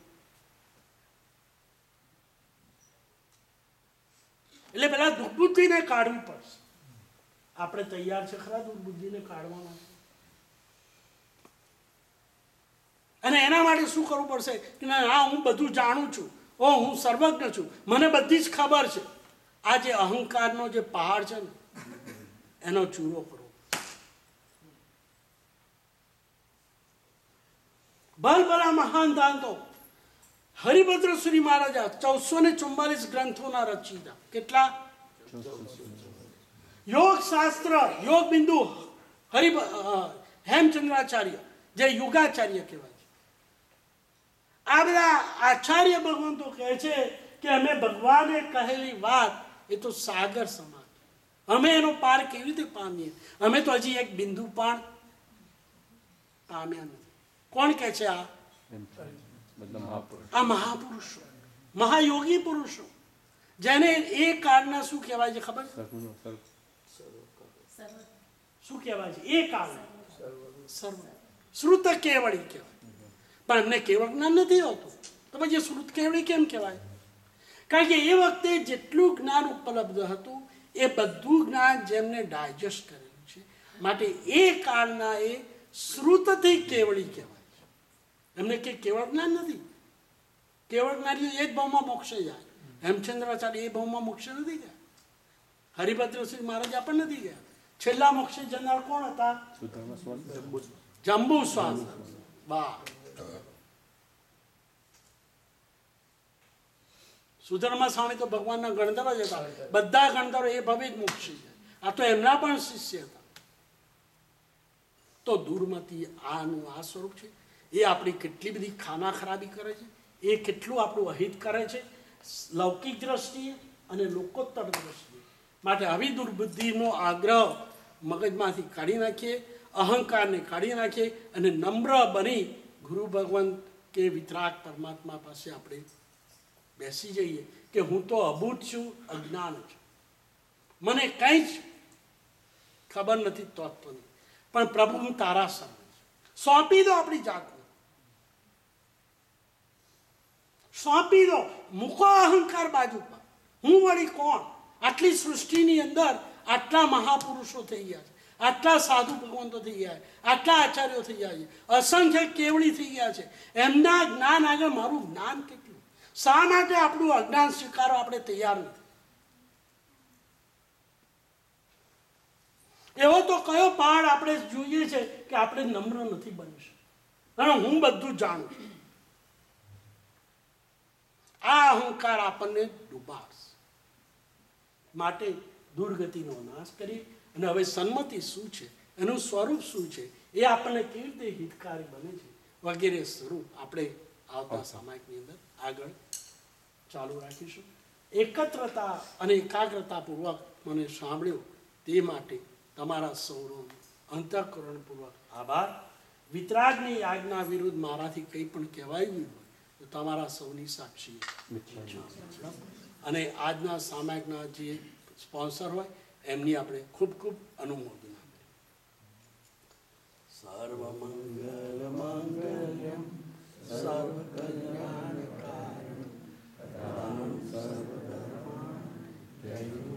એટલે પેલા દુર્બુદ્ધિને કાઢવી પડશે. આપણે તૈયાર છે ખરા દુર્બુદ્ધિને કાઢવા માટે? અને એના માટે શું કરવું પડશે કે ના, હું બધું જાણું છું, હું સર્વજ્ઞ છું, મને બધી જ ખબર છે. આ જે અહંકારનો જે પહાડ છે ને, એનો ચૂરો કરવો. ભલભલા મહાન દાંતો હરિભદ્ર શ્રી મહારાજા 1444 ગ્રંથોના રચયિતા. કેટલા? યોગ શાસ્ત્ર, યોગ બિંદુ હેમચંદ્રાચાર્ય, જે યુગાચાર્ય કહેવાય છે. આ બધા આચાર્ય ભગવંતો કહે છે કે અમે ભગવાને કહેલી વાત એ તો સાગર સમાન, અમે એનો પાર કેવી રીતે પામીએ? અમે તો હજી એક બિંદુ પણ પામ્યા નથી. કોણ કહે છે આ? આ મહાપુરુષો, મહાયોગી પુરુષો, જેને એ કાળના શું કહેવાય છે ખબર? શું કહેવાય છે એ કાળ? સર્વ. શ્રુત કેવળી કહેવાય. પણ એમને કેવળ જ્ઞાન નથી હોતું, તો પછી શ્રુત કેવળી કેમ કહેવાય? કારણ કે એ વખતે જેટલું જ્ઞાન ઉપલબ્ધ હતું એ બધું જ્ઞાન જેમને ડાયજેસ્ટ કરેલું છે, માટે એ કાળના એ શ્રુતથી કેવળી કહેવાય છે. એમને કે કેવળ જ્ઞાન નથી. કેવળ જ્ઞાનીઓ એ જ ભાવમાં મોક્ષે જાય. હેમચંદ્રાચાર્ય એ ભાવમાં મોક્ષે નથી ગયા. હરિભદ્ર શ્રી મહારાજ પણ નથી ગયા. છેલ્લા મોક્ષે જનાર કોણ હતા? જંબુ સ્વામી. વાહ! સુધર્મા સ્વામી તો ભગવાનના ગણધરો જ હતા. બધા ગણધરો એ ભવે જ મોક્ષી જાય. આ તો એમના પણ શિષ્ય હતા. તો દુર્મતિ આનું આ સ્વરૂપ છે. એ આપણી કેટલી બધી ખાના ખરાબી કરે છે, એ કેટલું આપણું અહિત કરે છે, લૌકિક દ્રષ્ટિએ અને લોકોત્તર દ્રષ્ટિએ. માટે આવી દુર્બુદ્ધિનો આગ્રહ મગજમાંથી કાઢી નાખીએ, અહંકારને કાઢી નાખીએ અને નમ્ર બની ગુરુ ભગવાન કે વિતરાગ પરમાત્મા પાસે આપણે બેસી જઈએ કે હું તો અબૂત છું, અજ્ઞાન છું, મને કંઈ જ ખબર નથી તત્વની, પણ પ્રભુ હું તારા સામે છું. સોંપી દો આપણી જાતને, સોંપી દો, મૂકો અહંકાર બાજુ પર. હું વળી કોણ? આટલી સૃષ્ટિની અંદર આટલા મહાપુરુષો થઈ ગયા છે, આટલા સાધુ ભગવંતો થઈ ગયા છે, આટલા આચાર્યો થઈ ગયા છે, અસંખ્ય કેવળી થઈ ગયા છે. એમના જ્ઞાન આગળ મારું જ્ઞાન કેટલું? શા માટે આપણું અજ્ઞાન સ્વીકારવા આપણે તૈયાર નથી? એવો તો કયો પહાડ આપણે જોઈએ છે કે આપણે નમ્ર નથી બની શકતા અને હું બધું જાણું છું? આ અહંકાર આપણને ડૂબાડશે. માટે દુર્ગતિનો નાશ કરી અને હવે સન્મતિ શું છે, એનું સ્વરૂપ શું છે, એ આપણને કેવી રીતે હિતકારી બને છે વગેરે સ્વરૂપ આપણે આવતા સામાયિકની અંદર આગળ ચાલુ રાખીશું. એકત્રતા અને એકાગ્રતાપૂર્વક મને સાંભળ્યો તે માટે તમારા સૌનો અંતઃકરણપૂર્વક આભાર. વિતરાગની આજ્ઞા વિરુદ્ધ મારાથી કંઈ પણ કહેવાયું હોય તો તમારા સૌની સાક્ષી અને આજના સામાયિકના જે સ્પોન્સર હોય એમની આપણે ખૂબ ખૂબ અનુમોદના કરીએ. સર્વમંગલ માંગલ્યમ સર્વ કલ્યાણકારણમ સર્વધર્માણ જય